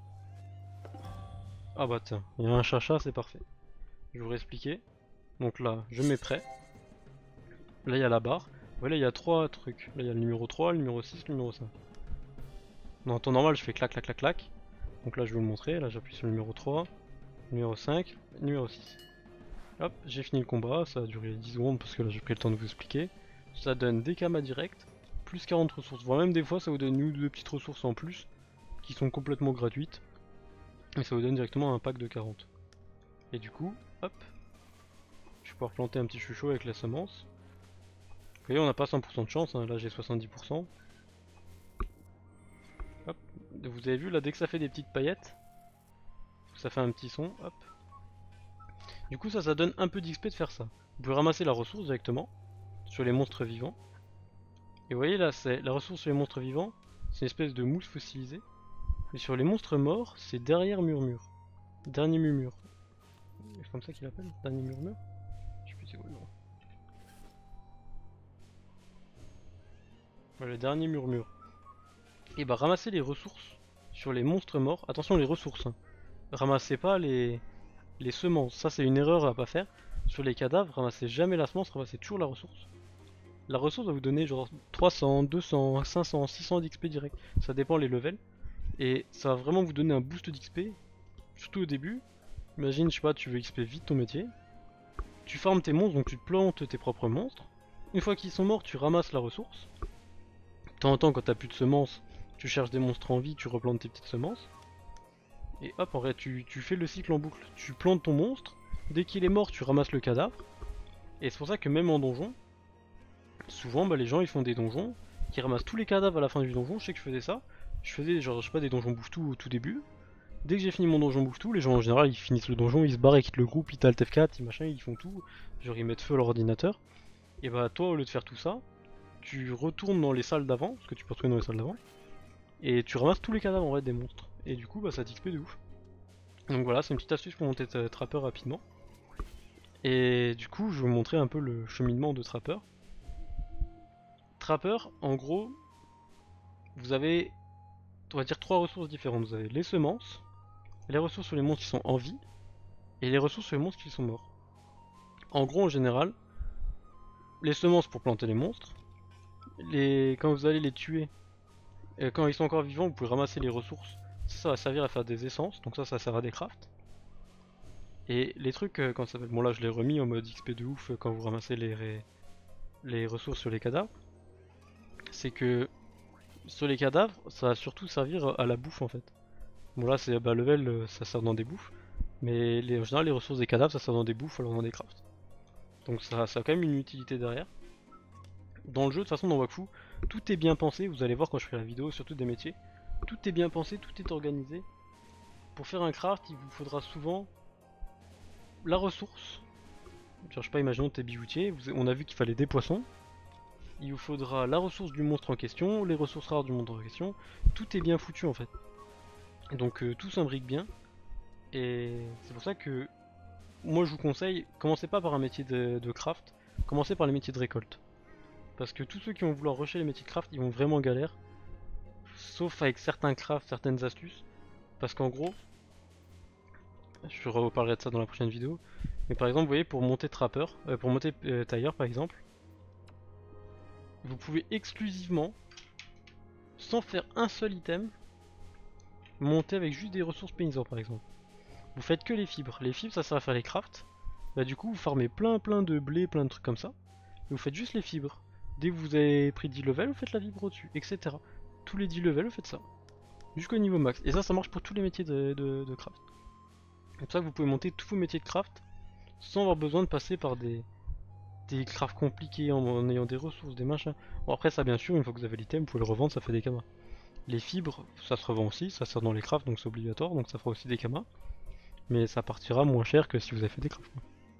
Ah bah tiens, il y a un chacha, c'est parfait. Je vais vous réexpliquer. Donc là je mets prêt. Là il y a la barre. Voilà, il y a trois trucs. Là il y a le numéro trois, le numéro six, le numéro cinq. Dans temps normal je fais clac clac clac clac. Donc là je vais vous le montrer, là j'appuie sur le numéro trois, numéro cinq, numéro six. Hop, j'ai fini le combat, ça a duré dix secondes parce que là j'ai pris le temps de vous expliquer. Ça donne des kamas direct, plus quarante ressources, voire même des fois ça vous donne une ou deux petites ressources en plus, qui sont complètement gratuites. Et ça vous donne directement un pack de quarante. Et du coup, hop, je vais pouvoir planter un petit chouchou avec la semence. Vous voyez on n'a pas cent pour cent de chance, hein, là j'ai soixante-dix pour cent. Hop, vous avez vu là dès que ça fait des petites paillettes, ça fait un petit son, hop. Du coup ça, ça donne un peu d'X P de faire ça. Vous pouvez ramasser la ressource directement sur les monstres vivants. Et vous voyez là, c'est la ressource sur les monstres vivants, c'est une espèce de mousse fossilisée. Mais sur les monstres morts, c'est derrière murmure. Dernier murmure. C'est comme ça qu'il appelle? Dernier murmure? Je sais plus c'est quoi le nom. le dernier murmure. Et bah ramassez les ressources sur les monstres morts. Attention les ressources. Hein. Ramassez pas les, les semences. Ça c'est une erreur à pas faire. Sur les cadavres, ramassez jamais la semence, ramassez toujours la ressource. La ressource va vous donner genre trois cents, deux cents, cinq cents, six cents d'X P direct. Ça dépend les levels. Et ça va vraiment vous donner un boost d'X P. Surtout au début. Imagine, je sais pas, tu veux X P vite ton métier. Tu farmes tes monstres, donc tu te plantes tes propres monstres. Une fois qu'ils sont morts, tu ramasses la ressource. De temps en temps, quand t'as plus de semences, tu cherches des monstres en vie, tu replantes tes petites semences. Et hop, en vrai, tu, tu fais le cycle en boucle. Tu plantes ton monstre, dès qu'il est mort, tu ramasses le cadavre. Et c'est pour ça que même en donjon, souvent bah, les gens ils font des donjons qui ramassent tous les cadavres à la fin du donjon. Je sais que je faisais ça. Je faisais genre, je sais pas, des donjons bouffe-tout au tout début. Dès que j'ai fini mon donjon bouffe-tout, les gens en général ils finissent le donjon, ils se barrent, ils quittent le groupe, ils alt F quatre, ils machin, ils font tout. Genre ils mettent feu à leur ordinateur. Et bah toi, au lieu de faire tout ça, tu retournes dans les salles d'avant, parce que tu peux retrouver dans les salles d'avant, et tu ramasses tous les cadavres en vrai des monstres. Et du coup bah ça t'X P de ouf. Donc voilà, c'est une petite astuce pour monter Trapper rapidement. Et du coup je vais vous montrer un peu le cheminement de Trapper. Trapper, en gros, vous avez, on va dire, trois ressources différentes. Vous avez les semences, les ressources sur les monstres qui sont en vie, et les ressources sur les monstres qui sont morts. En gros, en général, les semences pour planter les monstres, les... quand vous allez les tuer, et quand ils sont encore vivants, vous pouvez ramasser les ressources. Ça, ça va servir à faire des essences, donc ça, ça sert à des crafts. Et les trucs, euh, quand ça s'appelle, bon là je l'ai remis en mode X P de ouf euh, quand vous ramassez les, ré... les ressources sur les cadavres, c'est que sur les cadavres, ça va surtout servir à la bouffe en fait. Bon là c'est bah level, euh, ça sert dans des bouffes, mais les, en général les ressources des cadavres ça sert dans des bouffes alors dans des crafts. Donc ça, ça a quand même une utilité derrière. Dans le jeu de toute façon dans Wakfu, tout est bien pensé, vous allez voir quand je ferai la vidéo surtout des métiers, tout est bien pensé, tout est organisé. Pour faire un craft il vous faudra souvent la ressource. Genre je sais pas, imaginons t'es bijoutier, on a vu qu'il fallait des poissons. Il vous faudra la ressource du monstre en question, les ressources rares du monstre en question, tout est bien foutu en fait. Donc euh, tout s'imbrique bien, et c'est pour ça que moi je vous conseille, commencez pas par un métier de, de craft, commencez par les métiers de récolte. Parce que tous ceux qui vont vouloir rusher les métiers de craft, ils vont vraiment galère. Sauf avec certains crafts, certaines astuces. Parce qu'en gros, je reparlerai de ça dans la prochaine vidéo, mais par exemple vous voyez pour monter trapper, euh, pour monter euh, tailleur par exemple, vous pouvez exclusivement, sans faire un seul item, monter avec juste des ressources paysans par exemple. Vous faites que les fibres. Les fibres ça sert à faire les crafts. Bah du coup vous farmez plein plein de blé, plein de trucs comme ça. Et vous faites juste les fibres. Dès que vous avez pris dix levels, vous faites la fibre au-dessus, et cetera. Tous les dix levels, vous faites ça. Jusqu'au niveau max. Et ça, ça marche pour tous les métiers de, de, de craft. C'est pour ça que vous pouvez monter tous vos métiers de craft sans avoir besoin de passer par des, des crafts compliqués en, en ayant des ressources, des machins. Bon après ça bien sûr, une fois que vous avez l'item, vous pouvez le revendre, ça fait des kamas. Les fibres, ça se revend aussi, ça sert dans les crafts donc c'est obligatoire, donc ça fera aussi des kamas. Mais ça partira moins cher que si vous avez fait des crafts.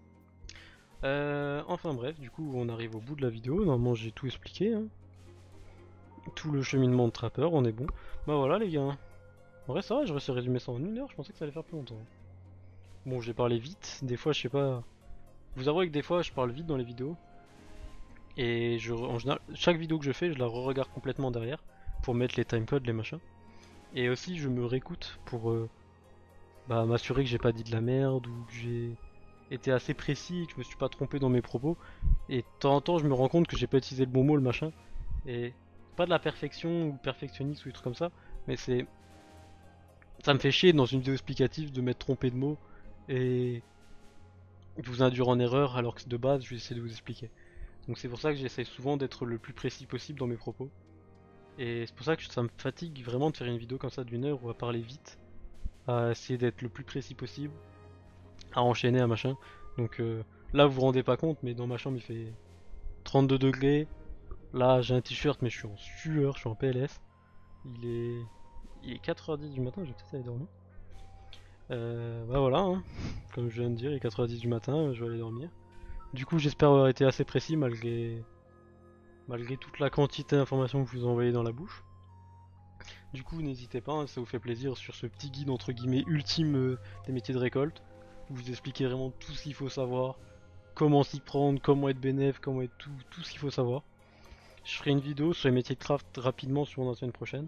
Euh, enfin bref, du coup on arrive au bout de la vidéo, normalement j'ai tout expliqué. Hein. Tout le cheminement de Trapper, on est bon. Bah voilà les gars. En vrai ça va, je réussi à résumer ça en une heure, je pensais que ça allait faire plus longtemps. Bon j'ai parlé vite, des fois je sais pas... Vous avouez que des fois je parle vite dans les vidéos. Et je, en général, chaque vidéo que je fais, je la re-regarde complètement derrière. Pour mettre les timecodes, les machins. Et aussi je me réécoute pour euh, bah, m'assurer que j'ai pas dit de la merde ou que j'ai été assez précis, que je me suis pas trompé dans mes propos. Et de temps en temps je me rends compte que j'ai pas utilisé le bon mot, le machin. Et pas de la perfection ou perfectionniste ou des trucs comme ça, mais c'est... Ça me fait chier dans une vidéo explicative de m'être trompé de mots et de vous induire en erreur alors que de base je vais essayer de vous expliquer. Donc c'est pour ça que j'essaie souvent d'être le plus précis possible dans mes propos. Et c'est pour ça que ça me fatigue vraiment de faire une vidéo comme ça d'une heure où à parler vite, à essayer d'être le plus précis possible, à enchaîner un machin. Donc euh, là vous vous rendez pas compte mais dans ma chambre il fait trente-deux degrés. Là j'ai un t-shirt mais je suis en sueur, je suis en P L S. Il est, il est quatre heures dix du matin, je vais peut-être aller dormir. Euh, bah voilà, hein. Comme je viens de dire, il est quatre heures dix du matin, je vais aller dormir. Du coup j'espère avoir été assez précis malgré malgré toute la quantité d'informations que je vous ai envoyées dans la bouche. Du coup n'hésitez pas, hein, ça vous fait plaisir sur ce petit guide entre guillemets ultime euh, des métiers de récolte. Où vous expliquez vraiment tout ce qu'il faut savoir, comment s'y prendre, comment être bénéf, comment être tout, tout ce qu'il faut savoir. Je ferai une vidéo sur les métiers de craft rapidement sur la semaine prochaine.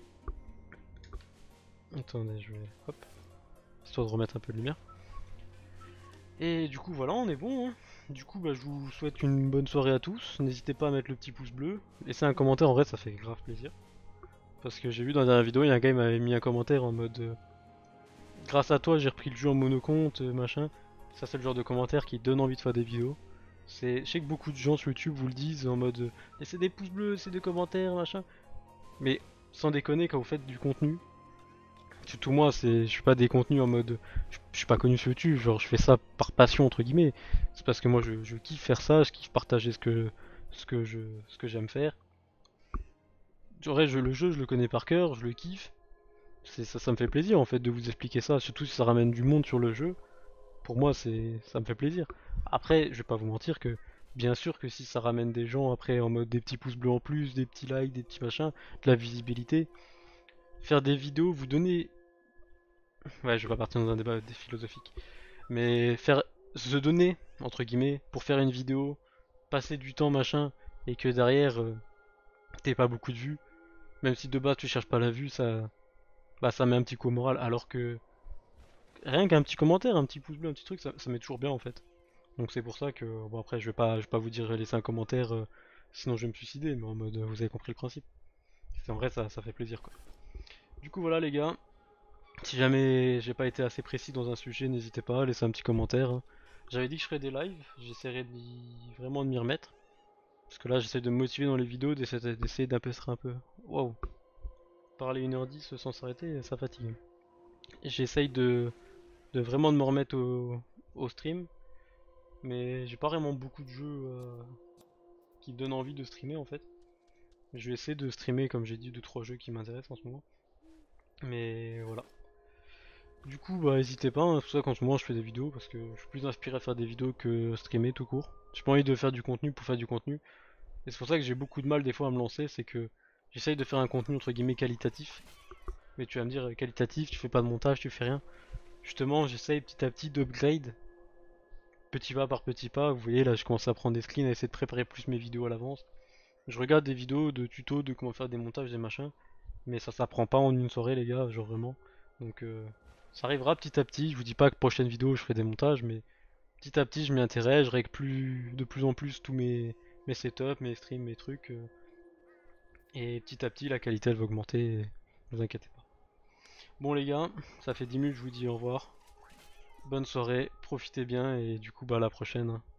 Attendez, je vais... hop. Histoire de remettre un peu de lumière. Et du coup voilà, on est bon hein. Du coup bah je vous souhaite une bonne soirée à tous. N'hésitez pas à mettre le petit pouce bleu. Laissez un commentaire, en vrai ça fait grave plaisir. Parce que j'ai vu dans la dernière vidéo, il y a un gars qui m'avait mis un commentaire en mode euh, grâce à toi j'ai repris le jeu en monocompte, euh, machin. Ça c'est le genre de commentaire qui donne envie de faire des vidéos. C'est, je sais que beaucoup de gens sur YouTube vous le disent en mode euh, laissez des pouces bleus, laissez des commentaires, machin. Mais sans déconner, quand vous faites du contenu, surtout moi, c'est, je fais pas des contenus en mode, je, je suis pas connu sur YouTube, genre je fais ça par passion entre guillemets. C'est parce que moi je, je kiffe faire ça, je kiffe partager ce que, ce que je, ce que j'aime faire. En vrai, je, le jeu, je le connais par cœur, je le kiffe. C'est ça, ça me fait plaisir en fait de vous expliquer ça, surtout si ça ramène du monde sur le jeu. Pour moi, c'est, ça me fait plaisir. Après, je vais pas vous mentir que, bien sûr que si ça ramène des gens après en mode des petits pouces bleus en plus, des petits likes, des petits machins, de la visibilité, faire des vidéos, vous donner, ouais, je vais pas partir dans un débat des philosophiques, mais faire se donner entre guillemets pour faire une vidéo, passer du temps machin, et que derrière euh, t'aies pas beaucoup de vues, même si de base tu cherches pas la vue, ça, bah ça met un petit coup au moral, alors que rien qu'un petit commentaire, un petit pouce bleu, un petit truc, ça, ça met toujours bien en fait. Donc c'est pour ça que, bon après je vais pas, je vais pas vous dire laisser un commentaire, euh, sinon je vais me suicider, mais en mode euh, vous avez compris le principe. C'est en vrai ça, ça fait plaisir quoi. Du coup voilà les gars, si jamais j'ai pas été assez précis dans un sujet, n'hésitez pas à laisser un petit commentaire, hein. J'avais dit que je ferais des lives, j'essaierai vraiment de m'y remettre. Parce que là j'essaie de me motiver dans les vidéos, d'essayer d'essayer d'abaisser un peu. Waouh, parler une heure dix sans s'arrêter, ça fatigue. J'essaye de, de vraiment de me remettre au, au stream, mais j'ai pas vraiment beaucoup de jeux euh, qui me donnent envie de streamer en fait. Je vais essayer de streamer comme j'ai dit deux trois jeux qui m'intéressent en ce moment. Mais voilà. Du coup bah n'hésitez pas, hein, c'est pour ça qu'en ce moment je fais des vidéos parce que je suis plus inspiré à faire des vidéos que streamer tout court. J'ai pas envie de faire du contenu pour faire du contenu. Et c'est pour ça que j'ai beaucoup de mal des fois à me lancer, c'est que j'essaye de faire un contenu entre guillemets qualitatif. Mais tu vas me dire euh, qualitatif, tu fais pas de montage, tu fais rien. Justement j'essaye petit à petit d'upgrade, petit pas par petit pas. Vous voyez là je commence à prendre des screens, à essayer de préparer plus mes vidéos à l'avance. Je regarde des vidéos de tutos de comment faire des montages, des machins. Mais ça s'apprend pas en une soirée les gars, genre vraiment. Donc euh, ça arrivera petit à petit, je vous dis pas que prochaine vidéo je ferai des montages, mais petit à petit je m'y intéresse, je règle plus, de plus en plus tous mes, mes setups, mes streams, mes trucs. euh, et petit à petit la qualité elle va augmenter, ne vous inquiétez pas. Bon les gars, ça fait dix minutes, je vous dis au revoir. Bonne soirée, profitez bien et du coup bah à la prochaine, hein.